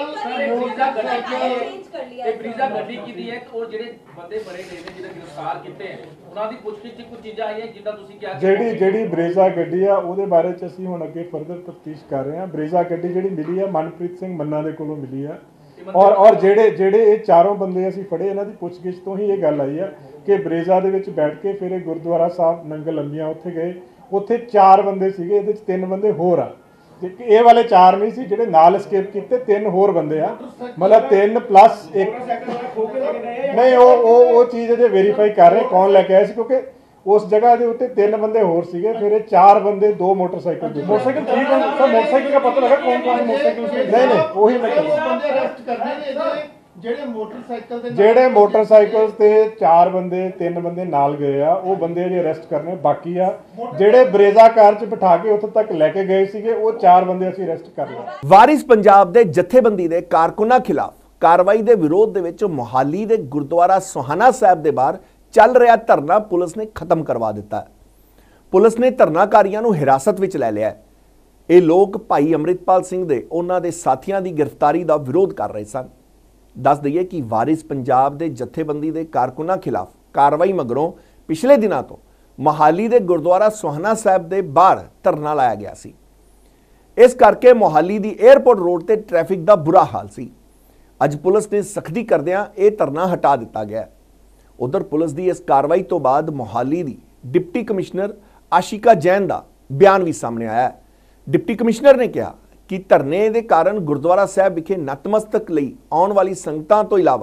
ब्रीजा ਗੱਡੀ ਕੀਤੀ ਹੈ ਔਰ ਜਿਹੜੇ ਬੰਦੇ ਬੜੇ ਗਏ ਨੇ ਜਿਹੜੇ ਗ੍ਰਿਫਤਾਰ ਕੀਤੇ ਹੈ ਉਹਨਾਂ ਦੀ ਪੁੱਛਗਿੱਛ ਚ ਕੁਝ ਚੀਜ਼ਾਂ ਆਈਆਂ ਜਿੱਦਾਂ ਤੁਸੀਂ ਕਿਹਾ ਜਿਹੜੀ ਜਿਹੜੀ ਬਰੇਜ਼ਾ ਗੱਡੀ ਆ ਉਹਦੇ ਬਾਰੇ ਚ ਅਸੀਂ ਹੁਣ ਅੱਗੇ ਫਰਦਰ ਤਫਤੀਸ਼ ਕਰ ਰਹੇ ਹਾਂ। ਬਰੇਜ਼ਾ ਗੱਡੀ ਜਿਹੜੀ ਮਿਲੀ ਆ ਮਨਪ੍ਰੀਤ ਸਿੰਘ ਮੰਨਾ ਦੇ ਕੋਲੋਂ ਮਿਲੀ ਆ ਔਰ ਔਰ ਜਿਹੜੇ ਜਿਹੜੇ ਇਹ ਚਾਰੋਂ ਬੰਦੇ ਅਸੀਂ ਫੜੇ ਇਹਨਾਂ ਦੀ ਪੁੱਛਗਿੱਛ ਤੋਂ ਹੀ ਇਹ ਗੱਲ ਆਈ ਆ ਕਿ ਬਰੇਜ਼ਾ ਦੇ ਵਿੱਚ ਬੈਠ ਕੇ ਫਿਰ ਇਹ ਗੁਰਦੁਆਰਾ ਸਾਹਿਬ ਨੰਗਲ ਲੰਬੀਆਂ ਉੱਥੇ ਗਏ। ਉੱਥੇ ਚਾਰ ਬੰਦੇ ਸੀਗੇ, ਇਹਦੇ ਚ ਤਿੰਨ ਬੰਦੇ ਹੋਰ ਆ, ਇਹ ਵਾਲੇ ਚਾਰ ਨਹੀਂ ਸੀ ਜਿਹੜੇ ਨਾਲ escape ਕੀਤੇ, ਤਿੰਨ ਹੋਰ ਬੰਦੇ ਆ, ਮਤਲਬ ਤਿੰਨ ਪਲੱਸ ਇੱਕ। ਨਹੀਂ, ਉਹ ਉਹ ਉਹ ਚੀਜ਼ ਅਜੇ ਵੈਰੀਫਾਈ ਕਰ ਰਹੇ ਕੌਣ ਲੈ ਕੇ ਆਇਆ ਸੀ, ਕਿਉਂਕਿ ਉਸ ਜਗ੍ਹਾ ਦੇ ਉੱਤੇ ਤਿੰਨ ਬੰਦੇ ਹੋਰ ਸੀਗੇ, ਫਿਰ ਇਹ ਚਾਰ ਬੰਦੇ ਦੋ ਮੋਟਰਸਾਈਕਲ ਤੇ। ਮੋਟਰਸਾਈਕਲ ਠੀਕ ਹੈ ਸਰ, ਮੋਟਰਸਾਈਕਲ ਦਾ ਪਤਾ ਲੱਗਾ ਕੌਣ ਕੌਣ ਮੋਟਰਸਾਈਕਲ ਸੀ? ਨਹੀਂ ਨਹੀਂ, ਉਹੀ ਮੈਂ ਕਹਿੰਦਾ ਜਿਹੜੇ ਮੋਟਰਸਾਈਕਲ ਤੇ ਜਿਹੜੇ ਮੋਟਰਸਾਈਕਲ ਤੇ ਚਾਰ ਬੰਦੇ ਤਿੰਨ ਬੰਦੇ ਨਾਲ ਗਏ ਆ ਉਹ ਬੰਦੇ ਅਜੇ ਅਰੈਸਟ ਕਰਨੇ ਬਾਕੀ ਆ। ਜਿਹੜੇ ਬਰੇਜ਼ਾ ਕਾਰ 'ਚ ਬਿਠਾ ਕੇ ਉੱਥੇ ਤੱਕ ਲੈ ਕੇ ਗਏ ਸੀਗੇ ਉਹ ਚਾਰ ਬੰਦੇ ਅਸੀਂ ਅਰੈਸਟ ਕਰ ਲਏ। ਵਾਰਿਸ ਪੰਜਾਬ ਦੇ ਜਥੇਬੰਦੀ ਦੇ ਕਾਰਕੁਨਾਂ ਖਿਲਾਫ ਕਾਰਵਾਈ ਦੇ ਵਿਰੋਧ ਦੇ ਵਿੱਚ ਮੁਹਾਲੀ ਦੇ ਗੁਰਦੁਆਰਾ ਸੋਹਾਣਾ ਸਾਹਿਬ ਦੇ ਬਾਹਰ ਚੱਲ ਰਿਹਾ ਧਰਨਾ ਪੁਲਿਸ ਨੇ ਖਤਮ ਕਰਵਾ ਦਿੱਤਾ। ਪੁਲਿਸ ਨੇ ਧਰਨਾਕਾਰੀਆਂ ਨੂੰ ਹਿਰਾਸਤ ਵਿੱਚ ਲੈ ਲਿਆ। ਇਹ ਲੋਕ ਭਾਈ ਅੰਮ੍ਰਿਤਪਾਲ ਸਿੰਘ ਦੇ ਉਹਨਾਂ ਦੇ ਸਾਥੀਆਂ ਦੀ ਗ੍ਰਿਫਤਾਰੀ ਦਾ ਵਿਰੋਧ ਕਰ ਰਹੇ ਸਨ। ਦੱਸ ਦਈਏ ਕਿ ਵਾਰਿਸ ਪੰਜਾਬ ਦੇ ਜਥੇਬੰਦੀ ਦੇ ਕਾਰਕੁਨਾਂ ਖਿਲਾਫ ਕਾਰਵਾਈ ਮਗਰੋਂ ਪਿਛਲੇ ਦਿਨਾਂ ਤੋਂ ਮੁਹਾਲੀ ਦੇ ਗੁਰਦੁਆਰਾ ਸੋਹਾਣਾ ਸਾਹਿਬ ਦੇ ਬਾਹਰ ਧਰਨਾ ਲਾਇਆ ਗਿਆ ਸੀ। ਇਸ ਕਰਕੇ ਮੁਹਾਲੀ ਦੀ 에ਅਰਪੋਰਟ ਰੋਡ ਤੇ ਟ੍ਰੈਫਿਕ ਦਾ ਬੁਰਾ ਹਾਲ ਸੀ। ਅੱਜ ਪੁਲਿਸ ਨੇ ਸਖਤੀ ਕਰਦਿਆਂ ਇਹ ਧਰਨਾ ਹਟਾ ਦਿੱਤਾ ਗਿਆ। ਉਧਰ ਪੁਲਿਸ ਦੀ ਇਸ ਕਾਰਵਾਈ ਤੋਂ ਬਾਅਦ ਮੁਹਾਲੀ ਦੀ ਡਿਪਟੀ ਕਮਿਸ਼ਨਰ ਆਸ਼ਿਕਾ ਜੈਨ ਦਾ ਬਿਆਨ ਵੀ ਸਾਹਮਣੇ ਆਇਆ ਹੈ। ਡਿਪਟੀ ਕਮਿਸ਼ਨਰ ਨੇ ਕਿਹਾ ਕਿ ਧਰਨੇ ਦੇ ਕਾਰਨ ਗੁਰਦੁਆਰਾ ਸਾਹਿਬ ਵਿਖੇ ਨਤਮਸਤਕ ਲਈ ਆਉਣ ਵਾਲੀ ਸੰਗਤਾਂ ਤੋਂ ਇਲਾਵਾ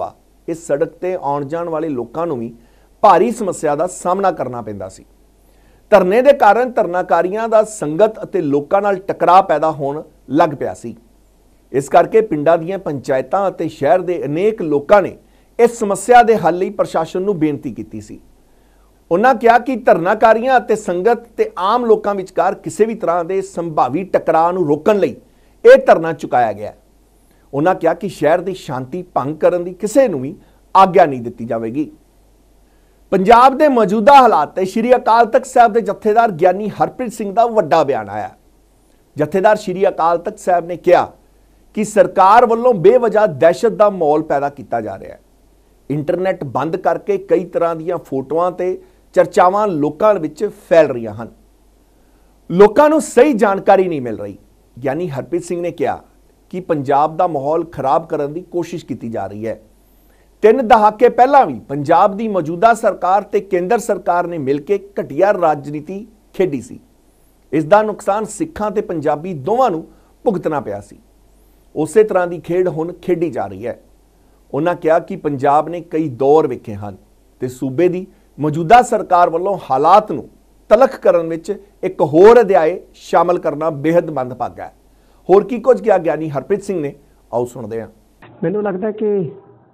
ਇਸ ਸੜਕ ਤੇ ਆਉਣ ਜਾਣ ਵਾਲੇ ਲੋਕਾਂ ਨੂੰ ਵੀ ਭਾਰੀ ਸਮੱਸਿਆ ਦਾ ਸਾਹਮਣਾ ਕਰਨਾ ਪੈਂਦਾ ਸੀ। ਧਰਨੇ ਦੇ ਕਾਰਨ ਧਰਨਾਕਾਰੀਆਂ ਦਾ ਸੰਗਤ ਅਤੇ ਲੋਕਾਂ ਨਾਲ ਟਕਰਾਅ ਪੈਦਾ ਹੋਣ ਲੱਗ ਪਿਆ ਸੀ। ਇਸ ਕਰਕੇ ਪਿੰਡਾਂ ਦੀਆਂ ਪੰਚਾਇਤਾਂ ਅਤੇ ਸ਼ਹਿਰ ਦੇ ਅਨੇਕ ਲੋਕਾਂ ਨੇ ਇਸ ਸਮੱਸਿਆ ਦੇ ਹੱਲ ਲਈ ਪ੍ਰਸ਼ਾਸਨ ਨੂੰ ਬੇਨਤੀ ਕੀਤੀ ਸੀ। ਉਹਨਾਂ ਕਿਹਾ ਕਿ ਧਰਨਾਕਾਰੀਆਂ ਅਤੇ ਸੰਗਤ ਤੇ ਆਮ ਲੋਕਾਂ ਵਿਚਕਾਰ ਕਿਸੇ ਵੀ ਤਰ੍ਹਾਂ ਦੇ ਸੰਭਾਵੀ ਟਕਰਾਅ ਨੂੰ ਰੋਕਣ ਲਈ ਇਹ ਧਰਨਾ ਚੁਕਾਇਆ ਗਿਆ। ਉਹਨਾਂ ਕਿਹਾ ਕਿ ਸ਼ਹਿਰ ਦੀ ਸ਼ਾਂਤੀ ਭੰਗ ਕਰਨ ਦੀ ਕਿਸੇ ਨੂੰ ਵੀ ਆਗਿਆ ਨਹੀਂ ਦਿੱਤੀ ਜਾਵੇਗੀ। ਪੰਜਾਬ ਦੇ ਮੌਜੂਦਾ ਹਾਲਾਤ ਤੇ ਸ਼੍ਰੀ ਅਕਾਲ ਤਖਤ ਸਾਹਿਬ ਦੇ ਜਥੇਦਾਰ ਗਿਆਨੀ ਹਰਪ੍ਰੀਤ ਸਿੰਘ ਦਾ ਵੱਡਾ ਬਿਆਨ ਆਇਆ। ਜਥੇਦਾਰ ਸ਼੍ਰੀ ਅਕਾਲ ਤਖਤ ਸਾਹਿਬ ਨੇ ਕਿਹਾ ਕਿ ਸਰਕਾਰ ਵੱਲੋਂ ਬੇਵਜ੍ਹਾ ਦਹਿਸ਼ਤ ਦਾ ਮਾਹੌਲ ਪੈਦਾ ਕੀਤਾ ਜਾ ਰਿਹਾ ਹੈ। ਇੰਟਰਨੈਟ ਬੰਦ ਕਰਕੇ ਕਈ ਤਰ੍ਹਾਂ ਦੀਆਂ ਫੋਟੋਆਂ ਤੇ ਚਰਚਾਵਾਂ ਲੋਕਾਂ ਵਿੱਚ ਫੈਲ ਰਹੀਆਂ ਹਨ। ਲੋਕਾਂ ਨੂੰ ਸਹੀ ਜਾਣਕਾਰੀ ਨਹੀਂ ਮਿਲ ਰਹੀ। ਗਿਆਨੀ ਹਰਪ੍ਰੀਤ ਸਿੰਘ ਨੇ ਕਿਹਾ ਕਿ ਪੰਜਾਬ ਦਾ ਮਾਹੌਲ ਖਰਾਬ ਕਰਨ ਦੀ ਕੋਸ਼ਿਸ਼ ਕੀਤੀ ਜਾ ਰਹੀ ਹੈ। ਤਿੰਨ ਦਹਾਕੇ ਪਹਿਲਾਂ ਵੀ ਪੰਜਾਬ ਦੀ ਮੌਜੂਦਾ ਸਰਕਾਰ ਤੇ ਕੇਂਦਰ ਸਰਕਾਰ ਨੇ ਮਿਲ ਕੇ ਘਟੀਆ ਰਾਜਨੀਤੀ ਖੇਡੀ ਸੀ। ਇਸ ਦਾ ਨੁਕਸਾਨ ਸਿੱਖਾਂ ਤੇ ਪੰਜਾਬੀ ਦੋਵਾਂ ਨੂੰ ਭੁਗਤਣਾ ਪਿਆ ਸੀ। ਉਸੇ ਤਰ੍ਹਾਂ ਦੀ ਖੇਡ ਹੁਣ ਖੇਡੀ ਜਾ ਰਹੀ ਹੈ। ਉਹਨਾਂ ਕਿਹਾ ਕਿ ਪੰਜਾਬ ਨੇ ਕਈ ਦੌਰ ਵੇਖੇ ਹਨ ਤੇ ਸੂਬੇ ਦੀ ਮੌਜੂਦਾ ਸਰਕਾਰ ਵੱਲੋਂ ਹਾਲਾਤ ਨੂੰ ਤਲਖ ਕਰਨ ਵਿੱਚ ਇੱਕ ਹੋਰ ਅਧਿਆਇ ਸ਼ਾਮਲ ਕਰਨਾ ਬੇहद ਮੰਦਭਾਗਾ ਹੈ। ਹੋਰ ਕੀ ਕੁਝ ਕਿਹਾ ਗਿਆਨੀ ਹਰਪ੍ਰੀਤ ਸਿੰਘ ਨੇ, ਆਓ ਸੁਣਦੇ ਹਾਂ। ਮੈਨੂੰ ਲੱਗਦਾ ਕਿ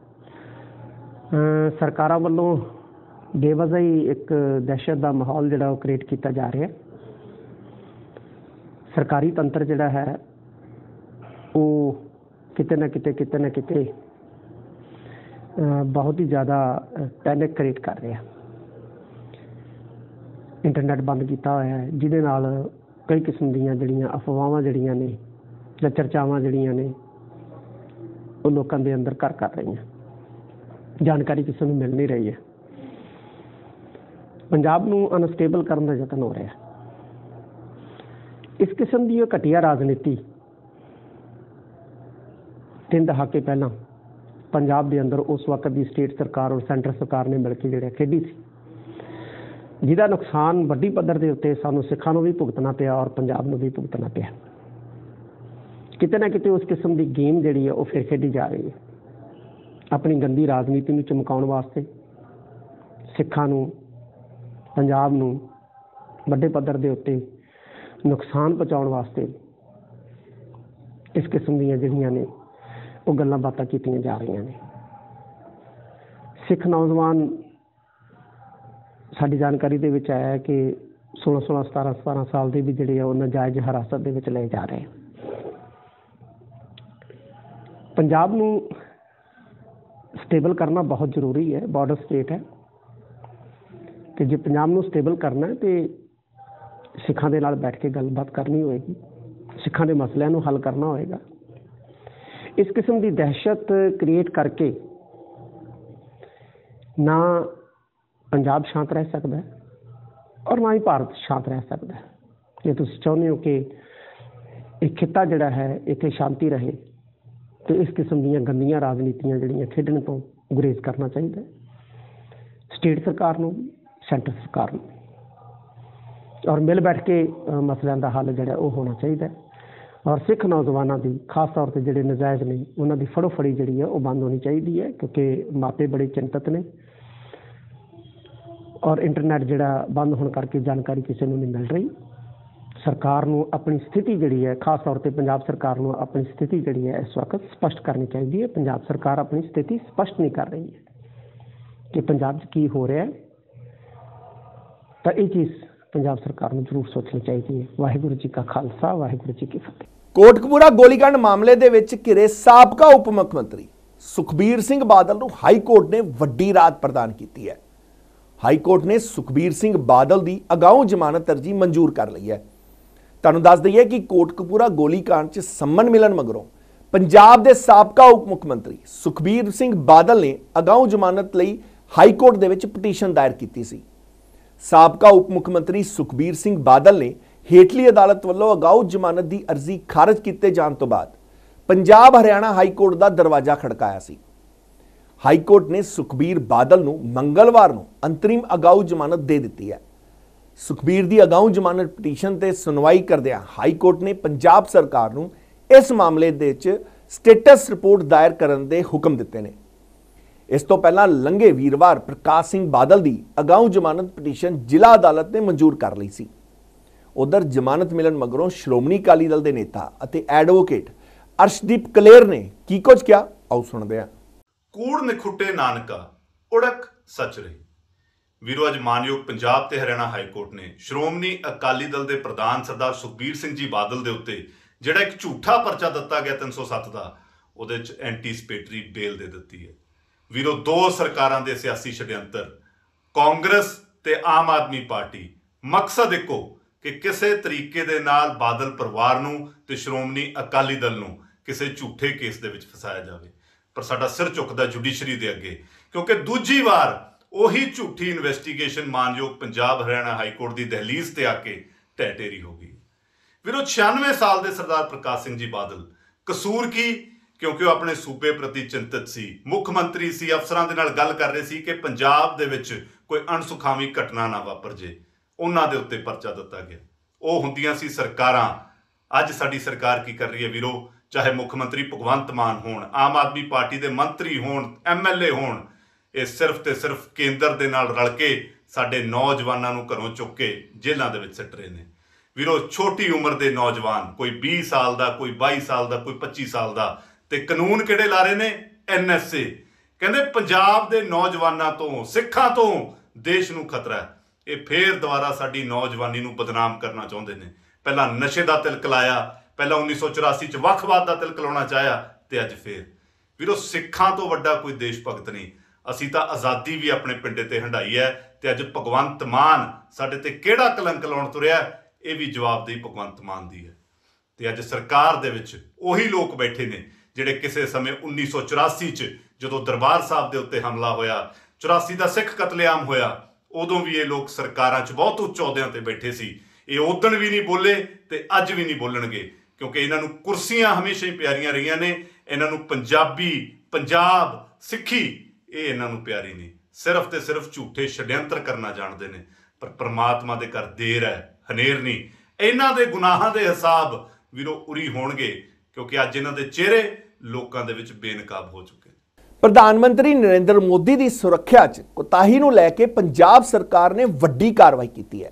ਸਰਕਾਰਾਂ ਵੱਲੋਂ ਬੇਵਜ੍ਹਾ ਹੀ ਇੱਕ ਦਹਿਸ਼ਤ ਦਾ ਮਾਹੌਲ ਜਿਹੜਾ ਉਹ ਕ੍ਰੀਏਟ ਕੀਤਾ ਜਾ ਰਿਹਾ। ਸਰਕਾਰੀ ਤੰਤਰ ਜਿਹੜਾ ਹੈ ਉਹ ਕਿਤੇ ਨਾ ਕਿਤੇ ਕਿਤੇ ਨਾ ਕਿਤੇ ਬਹੁਤ ਹੀ ਜ਼ਿਆਦਾ ਪੈਨਿਕ ਕ੍ਰੀਏਟ ਕਰ ਰਿਹਾ। ਇੰਟਰਨੈਟ ਬੰਦ ਕੀਤਾ ਹੋਇਆ ਹੈ, ਜਿਹਦੇ ਨਾਲ ਕਈ ਕਿਸਮ ਦੀਆਂ ਜਿਹੜੀਆਂ ਅਫਵਾਹਾਂ ਜਿਹੜੀਆਂ ਨੇ ਜਾਂ ਚਰਚਾਵਾਂ ਜਿਹੜੀਆਂ ਨੇ ਉਹ ਲੋਕਾਂ ਦੇ ਅੰਦਰ ਘਰ ਕਰ ਰਹੀਆਂ। ਜਾਣਕਾਰੀ ਕਿਸੇ ਨੂੰ ਮਿਲ ਨਹੀਂ ਰਹੀ ਹੈ। ਪੰਜਾਬ ਨੂੰ ਅਨਸਟੇਬਲ ਕਰਨ ਦਾ ਯਤਨ ਹੋ ਰਿਹਾ। ਇਸ ਕਿਸਮ ਦੀ ਇਹ ਘਟੀਆ ਰਾਜਨੀਤੀ ਤਿੰਨ ਦਹਾਕੇ ਪਹਿਲਾਂ ਪੰਜਾਬ ਦੇ ਅੰਦਰ ਉਸ ਵਕਤ ਦੀ ਸਟੇਟ ਸਰਕਾਰ ਔਰ ਸੈਂਟਰ ਸਰਕਾਰ ਨੇ ਮਿਲ ਕੇ ਜਿਹੜਾ ਖੇਡੀ ਸੀ, ਜਿਹਦਾ ਨੁਕਸਾਨ ਵੱਡੀ ਪੱਧਰ ਦੇ ਉੱਤੇ ਸਾਨੂੰ ਸਿੱਖਾਂ ਨੂੰ ਵੀ ਭੁਗਤਣਾ ਪਿਆ ਔਰ ਪੰਜਾਬ ਨੂੰ ਵੀ ਭੁਗਤਣਾ ਪਿਆ। ਕਿਤੇ ਨਾ ਕਿਤੇ ਉਸ ਕਿਸਮ ਦੀ ਗੇਮ ਜਿਹੜੀ ਹੈ ਉਹ ਫਿਰ ਖੇਡੀ ਜਾ ਰਹੀ ਹੈ। ਆਪਣੀ ਗੰਦੀ ਰਾਜਨੀਤੀ ਨੂੰ ਚਮਕਾਉਣ ਵਾਸਤੇ ਸਿੱਖਾਂ ਨੂੰ, ਪੰਜਾਬ ਨੂੰ ਵੱਡੇ ਪੱਧਰ ਦੇ ਉੱਤੇ ਨੁਕਸਾਨ ਪਹੁੰਚਾਉਣ ਵਾਸਤੇ ਇਸ ਕਿਸਮ ਦੀਆਂ ਜਿਹੜੀਆਂ ਨੇ ਉਹ ਗੱਲਾਂ ਬਾਤਾਂ ਕੀਤੀਆਂ ਜਾ ਰਹੀਆਂ ਨੇ। ਸਿੱਖ ਨੌਜਵਾਨ, ਸਾਡੀ ਜਾਣਕਾਰੀ ਦੇ ਵਿੱਚ ਆਇਆ ਕਿ ਸੋਲਾਂ ਸੋਲਾਂ ਸਤਾਰਾਂ ਸਤਾਰਾਂ ਸਾਲ ਦੇ ਵੀ ਜਿਹੜੇ ਆ ਉਹ ਨਾਜਾਇਜ਼ ਹਿਰਾਸਤ ਦੇ ਵਿੱਚ ਲਏ ਜਾ ਰਹੇ। ਪੰਜਾਬ ਨੂੰ ਸਟੇਬਲ ਕਰਨਾ ਬਹੁਤ ਜ਼ਰੂਰੀ ਹੈ। ਬਾਰਡਰ ਸਟੇਟ ਹੈ ਤੇ ਜੇ ਪੰਜਾਬ ਨੂੰ ਸਟੇਬਲ ਕਰਨਾ ਹੈ ਤੇ ਸਿੱਖਾਂ ਦੇ ਨਾਲ ਬੈਠ ਕੇ ਗੱਲਬਾਤ ਕਰਨੀ ਹੋਏਗੀ, ਸਿੱਖਾਂ ਦੇ ਮਸਲਿਆਂ ਨੂੰ ਹੱਲ ਕਰਨਾ ਹੋਏਗਾ। ਇਸ ਕਿਸਮ ਦੀ ਦਹਿਸ਼ਤ ਕ੍ਰੀਏਟ ਕਰਕੇ ਨਾ ਪੰਜਾਬ ਸ਼ਾਂਤ ਰਹਿ ਸਕਦਾ ਹੈ ਔਰ ਨਾ ਹੀ ਭਾਰਤ ਸ਼ਾਂਤ ਰਹਿ ਸਕਦਾ ਹੈ। ਜੇ ਤੁਸੀਂ ਚਾਹੁੰਦੇ ਹੋ ਕਿ ਇਹ ਖਿੱਤਾ ਜਿਹੜਾ ਹੈ ਇੱਥੇ ਸ਼ਾਂਤੀ ਰਹੇ ਤੇ ਇਸ ਕਿਸਮ ਦੀਆਂ ਗੰਦੀਆਂ ਰਾਜਨੀਤੀਆਂ ਜਿਹੜੀਆਂ ਖੇਡਣ ਤੋਂ ਗੁਰੇਜ਼ ਕਰਨਾ ਚਾਹੀਦਾ ਹੈ, ਸਟੇਟ ਸਰਕਾਰ ਨੂੰ, ਸੈਂਟਰ ਸਰਕਾਰ ਨੂੰ, ਔਰ ਮਿਲ ਬੈਠ ਕੇ ਮਸਲਿਆਂ ਦਾ ਹੱਲ ਜਿਹੜਾ ਉਹ ਹੋਣਾ ਚਾਹੀਦਾ ਹੈ। ਔਰ ਸਿੱਖ ਨੌਜਵਾਨਾਂ ਦੀ ਖਾਸ ਤੌਰ ਤੇ ਜਿਹੜੇ ਨਜਾਇਜ਼ ਨੇ ਉਹਨਾਂ ਦੀ ਫੜੋ ਫੜੀ ਜਿਹੜੀ ਹੈ ਉਹ ਬੰਦ ਹੋਣੀ ਚਾਹੀਦੀ ਹੈ, ਕਿਉਂਕਿ ਮਾਪੇ ਬੜੇ ਚਿੰਤਤ ਨੇ ਔਰ ਇੰਟਰਨੈਟ ਜਿਹੜਾ ਬੰਦ ਹੋਣ ਕਰਕੇ ਜਾਣਕਾਰੀ ਕਿਸੇ ਨੂੰ ਨਹੀਂ ਮਿਲ ਰਹੀ। ਸਰਕਾਰ ਨੂੰ ਆਪਣੀ ਸਥਿਤੀ ਜਿਹੜੀ ਹੈ, ਖਾਸ ਤੌਰ ਤੇ ਪੰਜਾਬ ਸਰਕਾਰ ਨੂੰ ਆਪਣੀ ਸਥਿਤੀ ਜਿਹੜੀ ਹੈ ਇਸ ਵਕਤ ਸਪਸ਼ਟ ਕਰਨੀ ਚਾਹੀਦੀ ਹੈ। ਪੰਜਾਬ ਸਰਕਾਰ ਆਪਣੀ ਸਥਿਤੀ ਸਪਸ਼ਟ ਨਹੀਂ ਕਰ ਰਹੀ ਹੈ ਕਿ ਪੰਜਾਬ 'ਚ ਕੀ ਹੋ ਰਿਹਾ ਹੈ, ਤਾਂ ਇਹ ਚੀਜ਼ ਪੰਜਾਬ ਸਰਕਾਰ ਨੂੰ ਜ਼ਰੂਰ ਸੋਚਣੀ ਚਾਹੀਦੀ ਹੈ। ਵਾਹਿਗੁਰੂ ਜੀ ਕਾ ਖਾਲਸਾ, ਵਾਹਿਗੁਰੂ ਜੀ ਕੀ ਫਤਿਹ। ਕੋਟਕਪੂਰਾ ਗੋਲੀकांड ਮਾਮਲੇ ਦੇ ਵਿੱਚ ਘਿਰੇ ਸਾਬਕਾ ਉਪ ਮੁੱਖ ਮੰਤਰੀ ਸੁਖਬੀਰ ਸਿੰਘ ਬਾਦਲ ਨੂੰ ਹਾਈ ਕੋਰਟ ਨੇ ਵੱਡੀ ਰਾਹਤ ਪ੍ਰਦਾਨ ਕੀਤੀ ਹੈ। ਹਾਈ ਕੋਰਟ ਨੇ ਸੁਖਬੀਰ ਸਿੰਘ ਬਾਦਲ ਦੀ ਅਗਾਊਂ ਜ਼ਮਾਨਤ ਅਰਜ਼ੀ ਮਨਜ਼ੂਰ ਕਰ ਲਈ ਹੈ। ਤੁਹਾਨੂੰ ਦੱਸ ਦਈਏ ਕਿ ਕੋਟਕਪੂਰਾ ਗੋਲੀकांड 'ਚ ਸੰਮਨ ਮਿਲਣ ਮਗਰੋਂ ਪੰਜਾਬ ਦੇ ਸਾਬਕਾ ਉਪ ਮੁੱਖ ਮੰਤਰੀ ਸੁਖਬੀਰ ਸਿੰਘ ਬਾਦਲ ਨੇ ਅਗਾਊਂ ਜ਼ਮਾਨਤ ਲਈ ਹਾਈ ਕੋਰਟ ਦੇ ਵਿੱਚ ਪਟੀਸ਼ਨ ਦਾਇਰ ਕੀਤੀ ਸੀ। ਸਾਬਕਾ ਉਪ ਮੁੱਖ ਮੰਤਰੀ ਸੁਖਬੀਰ ਸਿੰਘ ਬਾਦਲ ਨੇ ਹੇਠਲੀ ਅਦਾਲਤ ਵੱਲੋਂ ਅਗਾਊਂ ਜ਼ਮਾਨਤ ਦੀ ਅਰਜ਼ੀ ਖਾਰਜ ਕੀਤੇ ਜਾਣ ਤੋਂ ਬਾਅਦ ਪੰਜਾਬ ਹਰਿਆਣਾ ਹਾਈ ਕੋਰਟ ਦਾ ਦਰਵਾਜ਼ਾ ਖੜਕਾਇਆ ਸੀ। ਹਾਈ ਕੋਰਟ ਨੇ ਸੁਖਬੀਰ ਬਾਦਲ ਨੂੰ ਮੰਗਲਵਾਰ ਨੂੰ ਅੰਤਰਿਮ ਅਗਾਊਂ ਜ਼ਮਾਨਤ ਦੇ ਦਿੱਤੀ ਹੈ। ਸੁਖਬੀਰ ਦੀ ਅਗਾਊਂ ਜ਼ਮਾਨਤ ਪਟੀਸ਼ਨ ਤੇ ਸੁਣਵਾਈ ਕਰਦਿਆਂ ਹਾਈ ਕੋਰਟ ਨੇ ਪੰਜਾਬ ਸਰਕਾਰ ਨੂੰ ਇਸ ਮਾਮਲੇ ਦੇ ਵਿੱਚ ਸਟੇਟਸ ਰਿਪੋਰਟ ਦਾਇਰ ਕਰਨ ਦੇ ਹੁਕਮ ਦਿੱਤੇ ਨੇ। ਇਸ ਤੋਂ ਪਹਿਲਾਂ ਲੰਘੇ ਵੀਰਵਾਰ ਪ੍ਰਕਾਸ਼ ਸਿੰਘ ਬਾਦਲ ਦੀ ਅਗਾਊਂ ਜ਼ਮਾਨਤ ਪਟੀਸ਼ਨ ਜ਼ਿਲ੍ਹਾ ਅਦਾਲਤ ਨੇ ਮਨਜ਼ੂਰ ਕਰ ਲਈ ਸੀ। ਉਧਰ ਜ਼ਮਾਨਤ ਮਿਲਣ ਮਗਰੋਂ ਸ਼੍ਰੋਮਣੀ ਅਕਾਲੀ ਦਲ ਦੇ ਨੇਤਾ ਅਤੇ ਐਡਵੋਕੇਟ ਅਰਸ਼ਦੀਪ ਕਲੇਰ ਨੇ ਕੀ ਕੁਝ ਕਿਹਾ, ਆਓ ਸੁਣਦੇ ਹਾਂ। ਕੂੜ ਨਿਖੁੱਟੇ ਨਾਨਕਾ ਉੜਕ ਸੱਚ ਰਹੀ। ਵੀਰੋ, ਅੱਜ ਮਾਨਯੋਗ ਪੰਜਾਬ ਤੇ ਹਰਿਆਣਾ ਹਾਈ ਕੋਰਟ ਨੇ ਸ਼੍ਰੋਮਣੀ ਅਕਾਲੀ ਦਲ ਦੇ ਪ੍ਰਧਾਨ ਸਰਦਾਰ ਸੁਖਬੀਰ ਸਿੰਘ ਜੀ ਬਾਦਲ ਦੇ ਉੱਤੇ ਜਿਹੜਾ ਇੱਕ ਝੂਠਾ ਪਰਚਾ ਦਿੱਤਾ ਗਿਆ ਤਿੰਨ ਸੌ ਸੱਤ ਦਾ, ਉਹਦੇ 'ਚ ਐਂਟੀਸਪੇਟਰੀ ਬੇਲ ਦੇ ਦਿੱਤੀ ਹੈ। ਵੀਰੋ, ਦੋ ਸਰਕਾਰਾਂ ਦੇ ਸਿਆਸੀ ਛੜਯੰਤਰ, ਕਾਂਗਰਸ ਤੇ ਆਮ ਆਦਮੀ ਪਾਰਟੀ, ਮਕਸਦ ਇੱਕੋ ਕਿ ਕਿਸੇ ਤਰੀਕੇ ਦੇ ਨਾਲ ਬਾਦਲ ਪਰਿਵਾਰ ਨੂੰ ਤੇ ਸ਼੍ਰੋਮਣੀ ਅਕਾਲੀ ਦਲ ਨੂੰ ਕਿਸੇ ਝੂਠੇ ਕੇਸ ਦੇ ਵਿੱਚ ਫਸਾਇਆ ਜਾਵੇ। ਪਰ ਸਾਡਾ ਸਿਰ ਝੁਕਦਾ ਜੁਡੀਸ਼ਰੀ ਦੇ ਅੱਗੇ, ਕਿਉਂਕਿ ਦੂਜੀ ਵਾਰ ਉਹੀ ਝੂਠੀ ਇਨਵੈਸਟੀਗੇਸ਼ਨ ਮਾਨਯੋਗ ਪੰਜਾਬ ਹਰਿਆਣਾ ਹਾਈ ਕੋਰਟ ਦੀ ਦਹਲੀਜ਼ ਤੇ ਆ ਕੇ ਢਹਿ ਢੇਰੀ ਹੋ ਗਈ। ਵੀਰੋ, ਛਿਆਨਵੇਂ ਸਾਲ ਦੇ ਸਰਦਾਰ ਪ੍ਰਕਾਸ਼ ਸਿੰਘ ਜੀ ਬਾਦਲ, ਕਸੂਰ ਕੀ? ਕਿਉਂਕਿ ਉਹ ਆਪਣੇ ਸੂਬੇ ਪ੍ਰਤੀ ਚਿੰਤਤ ਸੀ, ਮੁੱਖ ਮੰਤਰੀ ਸੀ, ਅਫਸਰਾਂ ਦੇ ਨਾਲ ਗੱਲ ਕਰ ਰਹੇ ਸੀ ਕਿ ਪੰਜਾਬ ਦੇ ਵਿੱਚ ਕੋਈ ਅਣਸੁਖਾਵੀਂ ਘਟਨਾ ਨਾ ਵਾਪਰ ਜੇ। ਉਹਨਾਂ ਦੇ ਉੱਤੇ ਪਰਚਾ ਦਿੱਤਾ ਗਿਆ। ਉਹ ਹੁੰਦੀਆਂ ਸੀ ਸਰਕਾਰਾਂ। ਅੱਜ ਸਾਡੀ ਸਰਕਾਰ ਕੀ ਕਰ ਰਹੀ ਹੈ ਵੀਰੋ? ਚਾਹੇ ਮੁੱਖ ਮੰਤਰੀ ਭਗਵੰਤ ਮਾਨ ਹੋਣ, ਆਮ ਆਦਮੀ ਪਾਰਟੀ ਦੇ ਮੰਤਰੀ ਹੋਣ, ਐਮ ਐਲ ਏ ਹੋਣ, ਇਹ ਸਿਰਫ ਤੇ ਸਿਰਫ ਕੇਂਦਰ ਦੇ ਨਾਲ ਰਲ ਕੇ ਸਾਡੇ ਨੌਜਵਾਨਾਂ ਨੂੰ ਘਰੋਂ ਚੁੱਕ ਕੇ ਜੇਲ੍ਹਾਂ ਦੇ ਵਿੱਚ ਸਿੱਟ ਰਹੇ ਨੇ। ਵੀਰੋ, ਛੋਟੀ ਉਮਰ ਦੇ ਨੌਜਵਾਨ, ਕੋਈ ਵੀਹ ਸਾਲ ਦਾ, ਕੋਈ ਬਾਈ ਸਾਲ ਦਾ, ਕੋਈ ਪੱਚੀ ਸਾਲ ਦਾ, ਤੇ ਕਾਨੂੰਨ ਕਿਹੜੇ ਲਾ ਰਹੇ ਨੇ? N S A. ਕਹਿੰਦੇ ਪੰਜਾਬ ਦੇ ਨੌਜਵਾਨਾਂ ਤੋਂ, ਸਿੱਖਾਂ ਤੋਂ ਦੇਸ਼ ਨੂੰ ਖਤਰਾ ਹੈ। ਇਹ ਫੇਰ ਦੁਬਾਰਾ ਸਾਡੀ ਨੌਜਵਾਨੀ ਨੂੰ ਬਦਨਾਮ ਕਰਨਾ ਚਾਹੁੰਦੇ ਨੇ। ਪਹਿਲਾਂ ਨਸ਼ੇ ਦਾ ਤਿਲਕ ਲਾਇਆ, ਪਹਿਲਾਂ ਉੱਨੀ ਸੌ ਚੁਰਾਸੀ 'ਚ ਵੱਖਵਾਦ ਦਾ ਤਿਲਕ ਲਾਉਣਾ ਚਾਹਿਆ, ਤੇ ਅੱਜ ਫੇਰ। ਵੀਰੋ, ਸਿੱਖਾਂ ਤੋਂ ਵੱਡਾ ਕੋਈ ਦੇਸ਼ ਭਗਤ ਨਹੀਂ। ਅਸੀਂ ਤਾਂ ਆਜ਼ਾਦੀ ਵੀ ਆਪਣੇ ਪਿੰਡੇ ਤੇ ਹੰਢਾਈ ਹੈ, ਤੇ ਅੱਜ ਭਗਵੰਤ ਮਾਨ ਸਾਡੇ ਤੇ ਕਿਹੜਾ ਕਲੰਕ ਲਾਉਣ ਤੁਰਿਆ, ਇਹ ਵੀ ਜਵਾਬਦੇਹੀ ਭਗਵੰਤ ਮਾਨ ਦੀ ਹੈ। ਤੇ ਅੱਜ ਸਰਕਾਰ ਦੇ ਵਿੱਚ ਉਹੀ ਲੋਕ ਬੈਠੇ ਨੇ ਜਿਹੜੇ ਕਿਸੇ ਸਮੇਂ ਉੱਨੀ ਸੌ ਚੁਰਾਸੀ 'ਚ ਜਦੋਂ ਦਰਬਾਰ ਸਾਹਿਬ ਦੇ ਉੱਤੇ ਹਮਲਾ ਹੋਇਆ, ਚੁਰਾਸੀ ਦਾ ਸਿੱਖ ਕਤਲੇਆਮ ਹੋਇਆ, ਉਦੋਂ ਵੀ ਇਹ ਲੋਕ ਸਰਕਾਰਾਂ 'ਚ ਬਹੁਤ ਉੱਚ ਅਹੁਦਿਆਂ ਤੇ ਬੈਠੇ ਸੀ। ਇਹ ਉਦਣ ਵੀ ਨਹੀਂ ਬੋਲੇ ਤੇ ਅੱਜ ਵੀ ਨਹੀਂ ਬੋਲਣਗੇ, ਕਿਉਂਕਿ ਇਹਨਾਂ ਨੂੰ ਕੁਰਸੀਆਂ ਹਮੇਸ਼ਾ ਹੀ ਪਿਆਰੀਆਂ ਰਹੀਆਂ ਨੇ। ਇਹਨਾਂ ਨੂੰ ਪੰਜਾਬੀ, ਪੰਜਾਬ, ਸਿੱਖੀ, ਇਹ ਇਹਨਾਂ ਨੂੰ ਪਿਆਰੀ ਨਹੀਂ। ਸਿਰਫ ਤੇ ਸਿਰਫ ਝੂਠੇ ਛੜਯੰਤਰ ਕਰਨਾ ਜਾਣਦੇ ਨੇ। ਪਰ ਪ੍ਰਮਾਤਮਾ ਦੇ ਘਰ ਦੇਰ ਹੈ, ਹਨੇਰ ਨਹੀਂ। ਇਹਨਾਂ ਦੇ ਗੁਨਾਹਾਂ ਦੇ ਹਿਸਾਬ ਵੀਰੋ ਉਰੀ ਹੋਣਗੇ, ਕਿਉਂਕਿ ਅੱਜ ਇਹਨਾਂ ਦੇ ਚਿਹਰੇ ਲੋਕਾਂ ਦੇ ਵਿੱਚ ਬੇਨਕਾਬ ਹੋ ਚੁੱਕੇ। ਪ੍ਰਧਾਨ ਮੰਤਰੀ ਨਰਿੰਦਰ ਮੋਦੀ ਦੀ ਸੁਰੱਖਿਆ 'ਚ ਕੋਤਾਹੀ ਨੂੰ ਲੈ ਕੇ ਪੰਜਾਬ ਸਰਕਾਰ ਨੇ ਵੱਡੀ ਕਾਰਵਾਈ ਕੀਤੀ ਹੈ।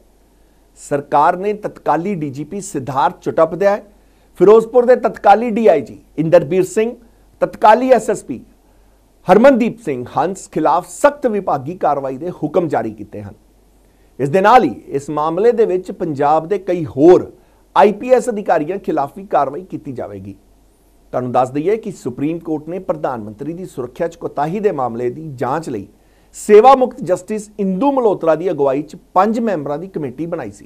ਸਰਕਾਰ ਨੇ ਤਤਕਾਲੀ ਡੀ ਜੀ ਪੀ ਸਿਧਾਰਥ ਚਟੋਪਾਧਿਆਏ, ਫਿਰੋਜ਼ਪੁਰ ਦੇ ਤਤਕਾਲੀ ਡੀ ਆਈ ਜੀ ਇੰਦਰਬੀਰ ਸਿੰਘ, ਤਤਕਾਲੀ S S P Harmandeep Singh Hans ਖਿਲਾਫ ਸਖਤ ਵਿਭਾਗੀ ਕਾਰਵਾਈ ਦੇ ਹੁਕਮ ਜਾਰੀ ਕੀਤੇ ਹਨ। ਇਸ ਦੇ ਨਾਲ ਹੀ ਇਸ ਮਾਮਲੇ ਦੇ ਵਿੱਚ ਪੰਜਾਬ ਦੇ ਕਈ ਹੋਰ ਆਈ ਪੀ ਐਸ ਅਧਿਕਾਰੀਆਂ ਖਿਲਾਫ ਵੀ ਕਾਰਵਾਈ ਕੀਤੀ ਜਾਵੇਗੀ। ਤੁਹਾਨੂੰ ਦੱਸ ਦਈਏ ਕਿ ਸੁਪਰੀਮ ਕੋਰਟ ਨੇ ਪ੍ਰਧਾਨ ਮੰਤਰੀ ਦੀ ਸੁਰੱਖਿਆ 'ਚ ਕੋਤਾਹੀ ਦੇ ਮਾਮਲੇ ਦੀ ਜਾਂਚ ਲਈ ਸੇਵਾ ਮੁਕਤ ਜਸਟਿਸ ਇੰਦੂ ਮਲਹੋਤਰਾ ਦੀ ਅਗਵਾਈ 'ਚ ਪੰਜ ਮੈਂਬਰਾਂ ਦੀ ਕਮੇਟੀ ਬਣਾਈ ਸੀ।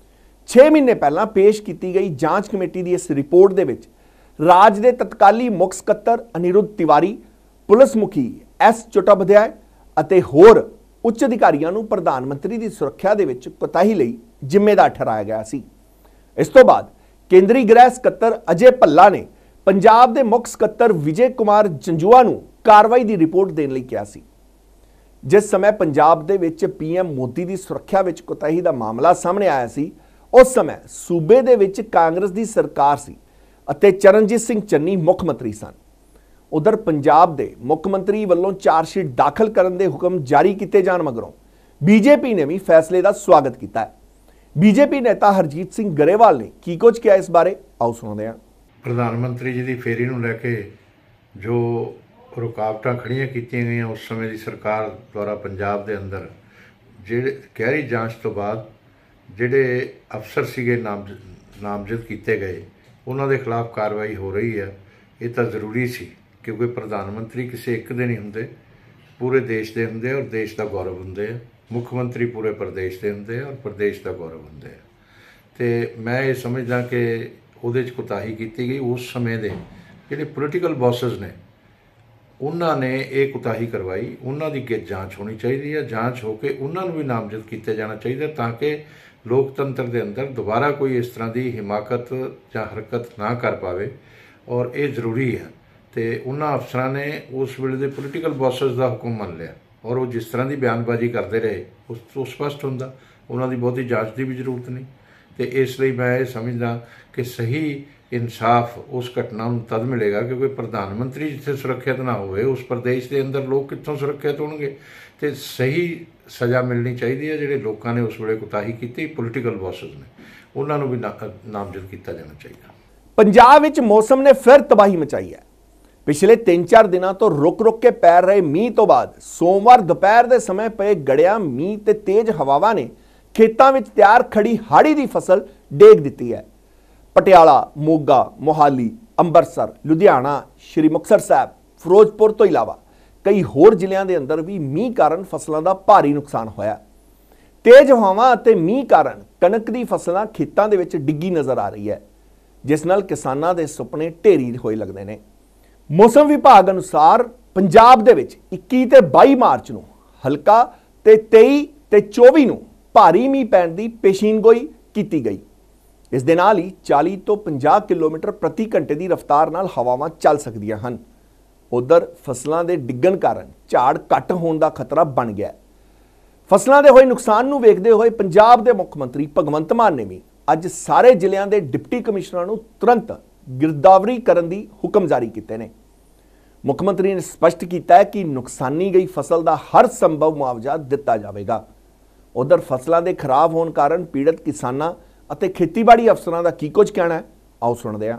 ਛੇ ਮਹੀਨੇ ਪਹਿਲਾਂ ਪੇਸ਼ ਕੀਤੀ ਗਈ ਜਾਂਚ ਕਮੇਟੀ ਦੀ ਇਸ ਰਿਪੋਰਟ ਦੇ ਵਿੱਚ ਰਾਜ ਦੇ ਤਤਕਾਲੀ ਮੁੱਖ ਸਕੱਤਰ ਅਨਿਰੁੱਧ ਤਿਵਾਰੀ, ਪੁਲਿਸ ਮੁਖੀ ਐਸ ਚਟੋਪਾਧਿਆਏ ਅਤੇ ਹੋਰ ਉੱਚ ਅਧਿਕਾਰੀਆਂ ਨੂੰ ਪ੍ਰਧਾਨ ਮੰਤਰੀ ਦੀ ਸੁਰੱਖਿਆ ਦੇ ਵਿੱਚ ਕੋਤਾਹੀ ਲਈ ਜ਼ਿੰਮੇਦਾਰ ਠਹਿਰਾਇਆ ਗਿਆ ਸੀ। ਇਸ ਤੋਂ ਬਾਅਦ ਕੇਂਦਰੀ ਗ੍ਰਹਿ ਸਕੱਤਰ ਅਜੇ ਭੱਲਾ ਨੇ ਪੰਜਾਬ ਦੇ ਮੁੱਖ ਸਕੱਤਰ ਵਿਜੇ ਕੁਮਾਰ ਜੰਜੂਆ ਨੂੰ ਕਾਰਵਾਈ ਦੀ ਰਿਪੋਰਟ ਦੇਣ ਲਈ ਕਿਹਾ ਸੀ। ਜਿਸ ਸਮੇਂ ਪੰਜਾਬ ਦੇ ਵਿੱਚ ਪੀ ਐਮ ਮੋਦੀ ਦੀ ਸੁਰੱਖਿਆ ਵਿੱਚ ਕੋਤਾਹੀ ਦਾ ਮਾਮਲਾ ਸਾਹਮਣੇ ਆਇਆ ਸੀ, ਉਸ ਸਮੇਂ ਸੂਬੇ ਦੇ ਵਿੱਚ ਕਾਂਗਰਸ ਦੀ ਸਰਕਾਰ ਸੀ ਅਤੇ ਚਰਨਜੀਤ ਸਿੰਘ ਚੰਨੀ ਮੁੱਖ ਮੰਤਰੀ ਸਨ। ਉਧਰ ਪੰਜਾਬ ਦੇ ਮੁੱਖ ਮੰਤਰੀ ਵੱਲੋਂ ਚਾਰਜਸ਼ੀਟ ਦਾਖਲ ਕਰਨ ਦੇ ਹੁਕਮ ਜਾਰੀ ਕੀਤੇ ਜਾਣ ਮਗਰੋਂ ਬੀਜੇਪੀ ਨੇ ਵੀ ਫੈਸਲੇ ਦਾ ਸਵਾਗਤ ਕੀਤਾ ਹੈ। ਬੀਜੇਪੀ ਨੇਤਾ ਹਰਜੀਤ ਸਿੰਘ ਗਰੇਵਾਲ ਨੇ ਕੀ ਕੁਝ ਕਿਹਾ ਇਸ ਬਾਰੇ, ਆਓ ਸੁਣਦੇ ਹਾਂ। ਪ੍ਰਧਾਨ ਮੰਤਰੀ ਜੀ ਦੀ ਫੇਰੀ ਨੂੰ ਲੈ ਕੇ ਜੋ ਰੁਕਾਵਟਾਂ ਖੜੀਆਂ ਕੀਤੀਆਂ ਗਈਆਂ ਉਸ ਸਮੇਂ ਦੀ ਸਰਕਾਰ ਦੁਆਰਾ ਪੰਜਾਬ ਦੇ ਅੰਦਰ, ਜਿਹੜੇ ਗਹਿਰੀ ਜਾਂਚ ਤੋਂ ਬਾਅਦ ਜਿਹੜੇ ਅਫਸਰ ਸੀਗੇ ਨਾਮਜ਼ਦ ਨਾਮਜ਼ਦ ਕੀਤੇ ਗਏ, ਉਹਨਾਂ ਦੇ ਖਿਲਾਫ ਕਾਰਵਾਈ ਹੋ ਰਹੀ ਹੈ। ਇਹ ਤਾਂ ਜ਼ਰੂਰੀ ਸੀ, ਕਿਉਂਕਿ ਪ੍ਰਧਾਨ ਮੰਤਰੀ ਕਿਸੇ ਇੱਕ ਦੇ ਨਹੀਂ ਹੁੰਦੇ, ਪੂਰੇ ਦੇਸ਼ ਦੇ ਹੁੰਦੇ ਔਰ ਦੇਸ਼ ਦਾ ਗੌਰਵ ਹੁੰਦੇ ਆ। ਮੁੱਖ ਮੰਤਰੀ ਪੂਰੇ ਪ੍ਰਦੇਸ਼ ਦੇ ਹੁੰਦੇ ਆ ਔਰ ਪ੍ਰਦੇਸ਼ ਦਾ ਗੌਰਵ ਹੁੰਦੇ ਆ। ਅਤੇ ਮੈਂ ਇਹ ਸਮਝਦਾ ਕਿ ਉਹਦੇ 'ਚ ਕੋਤਾਹੀ ਕੀਤੀ ਗਈ। ਉਸ ਸਮੇਂ ਦੇ ਜਿਹੜੇ ਪੋਲੀਟੀਕਲ ਬੌਸਸ ਨੇ, ਉਹਨਾਂ ਨੇ ਇਹ ਕੋਤਾਹੀ ਕਰਵਾਈ। ਉਹਨਾਂ ਦੀ ਗੇ ਜਾਂਚ ਹੋਣੀ ਚਾਹੀਦੀ ਹੈ। ਜਾਂਚ ਹੋ ਕੇ ਉਹਨਾਂ ਨੂੰ ਵੀ ਨਾਮਜ਼ਦ ਕੀਤਾ ਜਾਣਾ ਚਾਹੀਦਾ, ਤਾਂ ਕਿ ਲੋਕਤੰਤਰ ਦੇ ਅੰਦਰ ਦੁਬਾਰਾ ਕੋਈ ਇਸ ਤਰ੍ਹਾਂ ਦੀ ਹਿਮਾਕਤ ਜਾਂ ਹਰਕਤ ਨਾ ਕਰ ਪਾਵੇ, ਔਰ ਇਹ ਜ਼ਰੂਰੀ ਹੈ। ਅਤੇ ਉਹਨਾਂ ਅਫਸਰਾਂ ਨੇ ਉਸ ਵੇਲੇ ਦੇ ਪੋਲੀਟੀਕਲ ਬੌਸਸ ਦਾ ਹੁਕਮ ਮੰਨ ਲਿਆ, ਔਰ ਉਹ ਜਿਸ ਤਰ੍ਹਾਂ ਦੀ ਬਿਆਨਬਾਜ਼ੀ ਕਰਦੇ ਰਹੇ ਉਸ ਤੋਂ ਸਪਸ਼ਟ ਹੁੰਦਾ ਉਹਨਾਂ ਦੀ ਬਹੁਤੀ ਜਾਂਚ ਦੀ ਵੀ ਜ਼ਰੂਰਤ ਨਹੀਂ। तो इसलिए मैं ये समझदा कि सही इंसाफ उस घटना में तद मिलेगा क्योंकि प्रधानमंत्री जिथे सुरक्षित ना होवे उस प्रदेश के अंदर लोग कितों सुरक्षित होणगे। तो सही सज़ा मिलनी चाहिए है। जिहड़े लोगों ने उस वेले कोताही की पोलिटिकल बॉसेस ने उन्होंने भी ना, नामजद किया जाना चाहिए। पंजाब विच मौसम ने फिर तबाही मचाई है। पिछले तीन चार दिनों तो रुक रुक के पै रहे मीह तो बाद सोमवार दोपहर के समय पे गड़िया मीह ते तेज हवावां ने खेतों में तैयार खड़ी हाड़ी की फसल डेग दी है। पटियाला, मोगा, मोहाली, अंबरसर, लुधियाना, श्री मुक्तसर साहब, फिरोजपुर तो इलावा कई होर जिलों के अंदर भी मीह कारण फसलों का भारी नुकसान होया। तेज हवावां ते मीह कारण कणक की फसलां खेतों के डिग्गी नज़र आ रही है, जिस नाल किसानां दे सुपने ढेरी होए लगदे ने। मौसम विभाग अनुसार पंजाब दे विच इक्की ते बाई मार्च नूं हल्का ते तेई ते चौबी नूं भारी मीह पैण दी पेशीनगोई कीती गई। इस दे नाल ही चालीस तो पचास किलोमीटर प्रति घंटे की रफ्तार नाल हवावां चल सकदियां हन। उधर फसलों के डिग्गण कारण झाड़ घट होने का खतरा बन गया। फसलों के होए नुकसान नूं वेखदे होए पंजाब के मुख मंत्री भगवंत मान ने भी अज सारे जिलों के डिप्टी कमिश्नरां नूं तुरंत गिरदावरी करन दी हुक्म जारी कीते ने। मुख्यमंत्री ने स्पष्ट किया है कि नुकसानी गई फसल का हर संभव मुआवजा दिता जाएगा। उधर फसलों के खराब होने कारण पीड़ित किसानां ਅਤੇ ਖੇਤੀਬਾੜੀ ਅਫਸਰਾਂ ਦਾ ਕੀ ਕੁਝ ਕਹਿਣਾ ਹੈ, ਆਓ ਸੁਣਦੇ ਹਾਂ।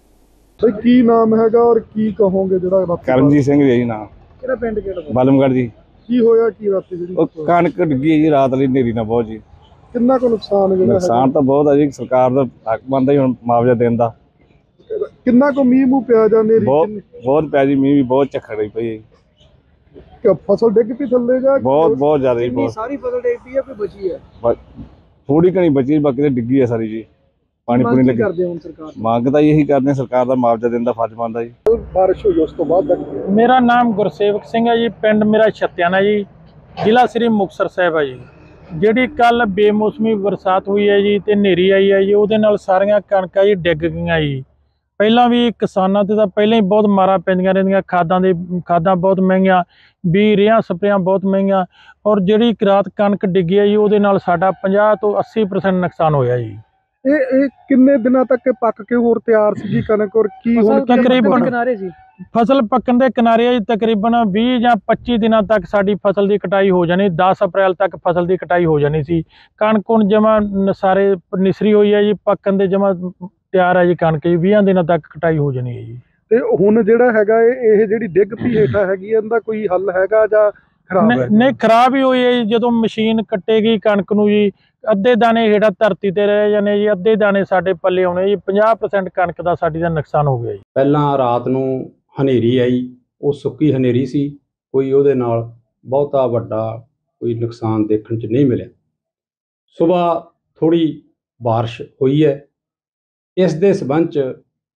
ਬਈ ਕੀ ਨਾਮ ਹੈਗਾ ਔਰ ਕੀ ਕਹੋਗੇ ਜਿਹੜਾ ਕਰਮਜੀਤ ਸਿੰਘ ਜੀ ਨਾਮ। ਕਿਹੜਾ ਪਿੰਡ ਕਿਹੜਾ? ਬਲਮਗੜ੍ਹ ਜੀ। ਕੀ ਹੋਇਆ ਕੀ ਰਾਤੀ ਜਿਹੜੀ ਉਹ ਕਣਕ ਡਿੱਗੀ ਜੀ ਰਾਤ ਲਈ ਹਨੇਰੀ ਨਾਲ ਬਹੁਤ ਜੀ। ਕਿੰਨਾ ਕੁ ਨੁਕਸਾਨ ਜਿਹੜਾ ਨੁਕਸਾਨ ਤਾਂ ਬਹੁਤ ਹੈ ਜੀ। ਸਰਕਾਰ ਦਾ ਹੱਕ ਬਣਦਾ ਹੀ ਹੁਣ ਮੁਆਵਜ਼ਾ ਦੇਣ ਦਾ। ਕਿੰਨਾ ਕੁ ਮੀਂਹ ਮੂੰਹ ਪਿਆ ਜਾਂ ਹਨੇਰੀ? ਬਹੁਤ ਬਹੁਤ ਪਿਆ ਜੀ ਮੀਂਹ ਵੀ ਬਹੁਤ ਝੱਖੜ ਰਹੀ ਪਈ ਹੈ। ਕਿ ਫਸਲ ਡਿੱਗ ਪਈ ਥੱਲੇ ਜਾਂ ਬਹੁਤ ਬਹੁਤ ਜ਼ਿਆਦਾ ਜੀ। ਸਾਰੀ ਫਸਲ ਡਿੱਗ ਪਈ ਹੈ ਕੋਈ ਬਚੀ ਹੈ? थोड़ी घनी बची बाकी तो डिग्गी है सारी जी। पानी पूनी लगी मांग तो यही करते सरकार का मुआवजा देने का फर्ज बनता जी। बारिश हुई उस तो बाद मेरा नाम गुरसेवक सिंह है जी, पिंड मेरा छत्तियाना जी, जिला श्री मुक्तसर साहब है जी। जी कल बेमौसमी बरसात हुई है जी तो हनेरी आई है जी, उहदे नाल सारियां कणकां जी डिग गईयां जी। पहलां भी किसानां ते तां पहलां ही बहुत मारा पैंदियां रहिंदियां, खादां दे खादां बहुत महंगियां, भी रेहां स्प्रेयां बहुत महंगियां, और जिहड़ी रात कणक डिग्गी है जी उहदे नाल साडा पचास तो अस्सी परसेंट नुकसान होया जी। ਇਹ ਇਹ ਕਿੰਨੇ ਦਿਨਾਂ ਤੱਕ ਪੱਕ ਕੇ ਹੋਰ ਤਿਆਰ ਸੀਗੀ ਕਣਕ ਔਰ ਕੀ ਹੁਣ ਤਕਰੀਬਨ ਕਿਨਾਰੇ ਸੀ ਫਸਲ ਪੱਕਣ ਦੇ ਕਿਨਾਰੇ ਹੈ ਜੀ। ਤਕਰੀਬਨ ਵੀਹ ਜਾਂ ਪੱਚੀ ਦਿਨਾਂ ਤੱਕ ਸਾਡੀ ਫਸਲ ਦੀ ਕਟਾਈ ਹੋ ਜਾਣੀ। ਦਸ ਅਪ੍ਰੈਲ ਤੱਕ ਫਸਲ ਦੀ ਕਟਾਈ ਹੋ ਜਾਣੀ ਸੀ। ਕਣਕ ਹੁਣ ਜਮਾ ਸਾਰੇ ਨਿਸਰੀ ਹੋਈ ਹੈ ਜੀ, ਪੱਕਣ ਦੇ ਜਮਾ ਤਿਆਰ ਹੈ ਜੀ ਕਣਕ ਜੀ। ਵੀਹ ਦਿਨਾਂ ਤੱਕ ਕਟਾਈ ਹੋ ਜਾਣੀ ਹੈ ਜੀ। ਤੇ ਹੁਣ ਜਿਹੜਾ ਹੈਗਾ ਇਹ ਇਹ ਜਿਹੜੀ ਡਿੱਗ ਪਈ ਹੇਠਾਂ ਹੈਗੀ ਇਹਦਾ ਕੋਈ ਹੱਲ ਹੈਗਾ ਜਾਂ ਖਰਾਬ ਹੈ? ਨਹੀਂ ਖਰਾਬ ਹੀ ਹੋਈ ਹੈ ਜੀ। ਜਦੋਂ ਮਸ਼ੀਨ ਕੱਟੇਗੀ ਕਣਕ ਨੂੰ ਜੀ ਅੱਧੇ ਦਾਣੇ ਹੇਠਾਂ ਧਰਤੀ ਤੇ ਰਹਿ ਜਾਣੇ ਜੀ, ਅੱਧੇ ਦਾਣੇ ਸਾਡੇ ਪੱਲੇ ਆਉਣੇ ਜੀ। ਪੰਜਾਹ ਪਰਸੈਂਟ ਕਣਕ ਦਾ ਸਾਡੀ ਦਾ ਨੁਕਸਾਨ ਹੋ ਗਿਆ ਜੀ। ਪਹਿਲਾਂ ਰਾਤ ਨੂੰ ਹਨੇਰੀ ਆਈ, ਉਹ ਸੁੱਕੀ ਹਨੇਰੀ ਸੀ, ਕੋਈ ਉਹਦੇ ਨਾਲ ਬਹੁਤਾ ਵੱਡਾ ਕੋਈ ਨੁਕਸਾਨ ਦੇਖਣ 'ਚ ਨਹੀਂ ਮਿਲਿਆ। ਸੁਬਾਹ ਥੋੜ੍ਹੀ ਬਾਰਿਸ਼ ਹੋਈ ਹੈ। ਇਸ ਦੇ ਸੰਬੰਧ 'ਚ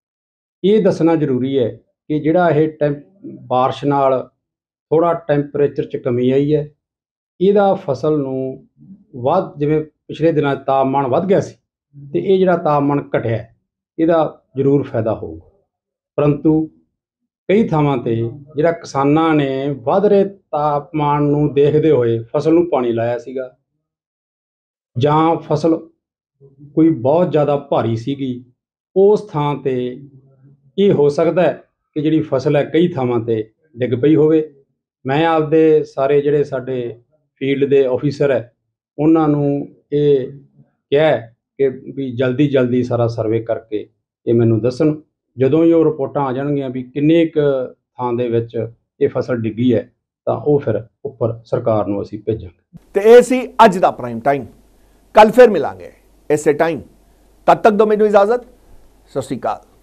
ਇਹ ਦੱਸਣਾ ਜ਼ਰੂਰੀ ਹੈ ਕਿ ਜਿਹੜਾ ਇਹ ਟੈਂਪ ਬਾਰਿਸ਼ ਨਾਲ ਥੋੜ੍ਹਾ ਟੈਂਪਰੇਚਰ 'ਚ ਕਮੀ ਆਈ ਹੈ, ਇਹਦਾ ਫਸਲ ਨੂੰ ਵੱਧ, ਜਿਵੇਂ ਪਿਛਲੇ ਦਿਨਾਂ 'ਚ ਤਾਪਮਾਨ ਵੱਧ ਗਿਆ ਸੀ ਅਤੇ ਇਹ ਜਿਹੜਾ ਤਾਪਮਾਨ ਘਟਿਆ ਇਹਦਾ ਜ਼ਰੂਰ ਫਾਇਦਾ ਹੋਊਗਾ। ਪਰੰਤੂ ਕਈ ਥਾਵਾਂ 'ਤੇ ਜਿਹੜਾ ਕਿਸਾਨਾਂ ਨੇ ਵੱਧ ਰਹੇ ਤਾਪਮਾਨ ਨੂੰ ਦੇਖਦੇ ਹੋਏ ਫਸਲ ਨੂੰ ਪਾਣੀ ਲਾਇਆ ਸੀਗਾ, ਜਾਂ ਫਸਲ ਕੋਈ ਬਹੁਤ ਜ਼ਿਆਦਾ ਭਾਰੀ ਸੀਗੀ, ਉਸ ਥਾਂ 'ਤੇ ਇਹ ਹੋ ਸਕਦਾ ਹੈ ਕਿ ਜਿਹੜੀ ਫਸਲ ਹੈ ਕਈ ਥਾਵਾਂ 'ਤੇ ਡਿੱਗ ਪਈ ਹੋਵੇ। ਮੈਂ ਆਪਦੇ ਸਾਰੇ ਜਿਹੜੇ ਸਾਡੇ ਫੀਲਡ ਦੇ ਆਫੀਸਰ ਹੈ ਉਹਨਾਂ ਨੂੰ ਇਹ ਕਿਹਾ ਕਿ ਵੀ ਜਲਦੀ ਜਲਦੀ ਸਾਰਾ ਸਰਵੇ ਕਰਕੇ ਇਹ ਮੈਨੂੰ ਦੱਸਣ। ਜਦੋਂ ਹੀ ਉਹ ਰਿਪੋਰਟਾਂ ਆ ਜਾਣਗੀਆਂ ਵੀ ਕਿੰਨੇ ਕੁ ਥਾਂ ਦੇ ਵਿੱਚ ਇਹ ਫਸਲ ਡਿੱਗੀ ਹੈ ਤਾਂ ਉਹ ਫਿਰ ਉੱਪਰ ਸਰਕਾਰ ਨੂੰ ਅਸੀਂ ਭੇਜਾਂਗੇ। ਤੇ ਇਹ ਸੀ ਅੱਜ ਦਾ ਪ੍ਰਾਈਮ ਟਾਈਮ। ਕੱਲ ਫਿਰ ਮਿਲਾਂਗੇ ਇਸੇ ਟਾਈਮ। ਤਦ ਤੱਕ ਦੋ ਮੈਨੂੰ ਇਜਾਜ਼ਤ। ਸਤਿ ਸ਼੍ਰੀ ਅਕਾਲ।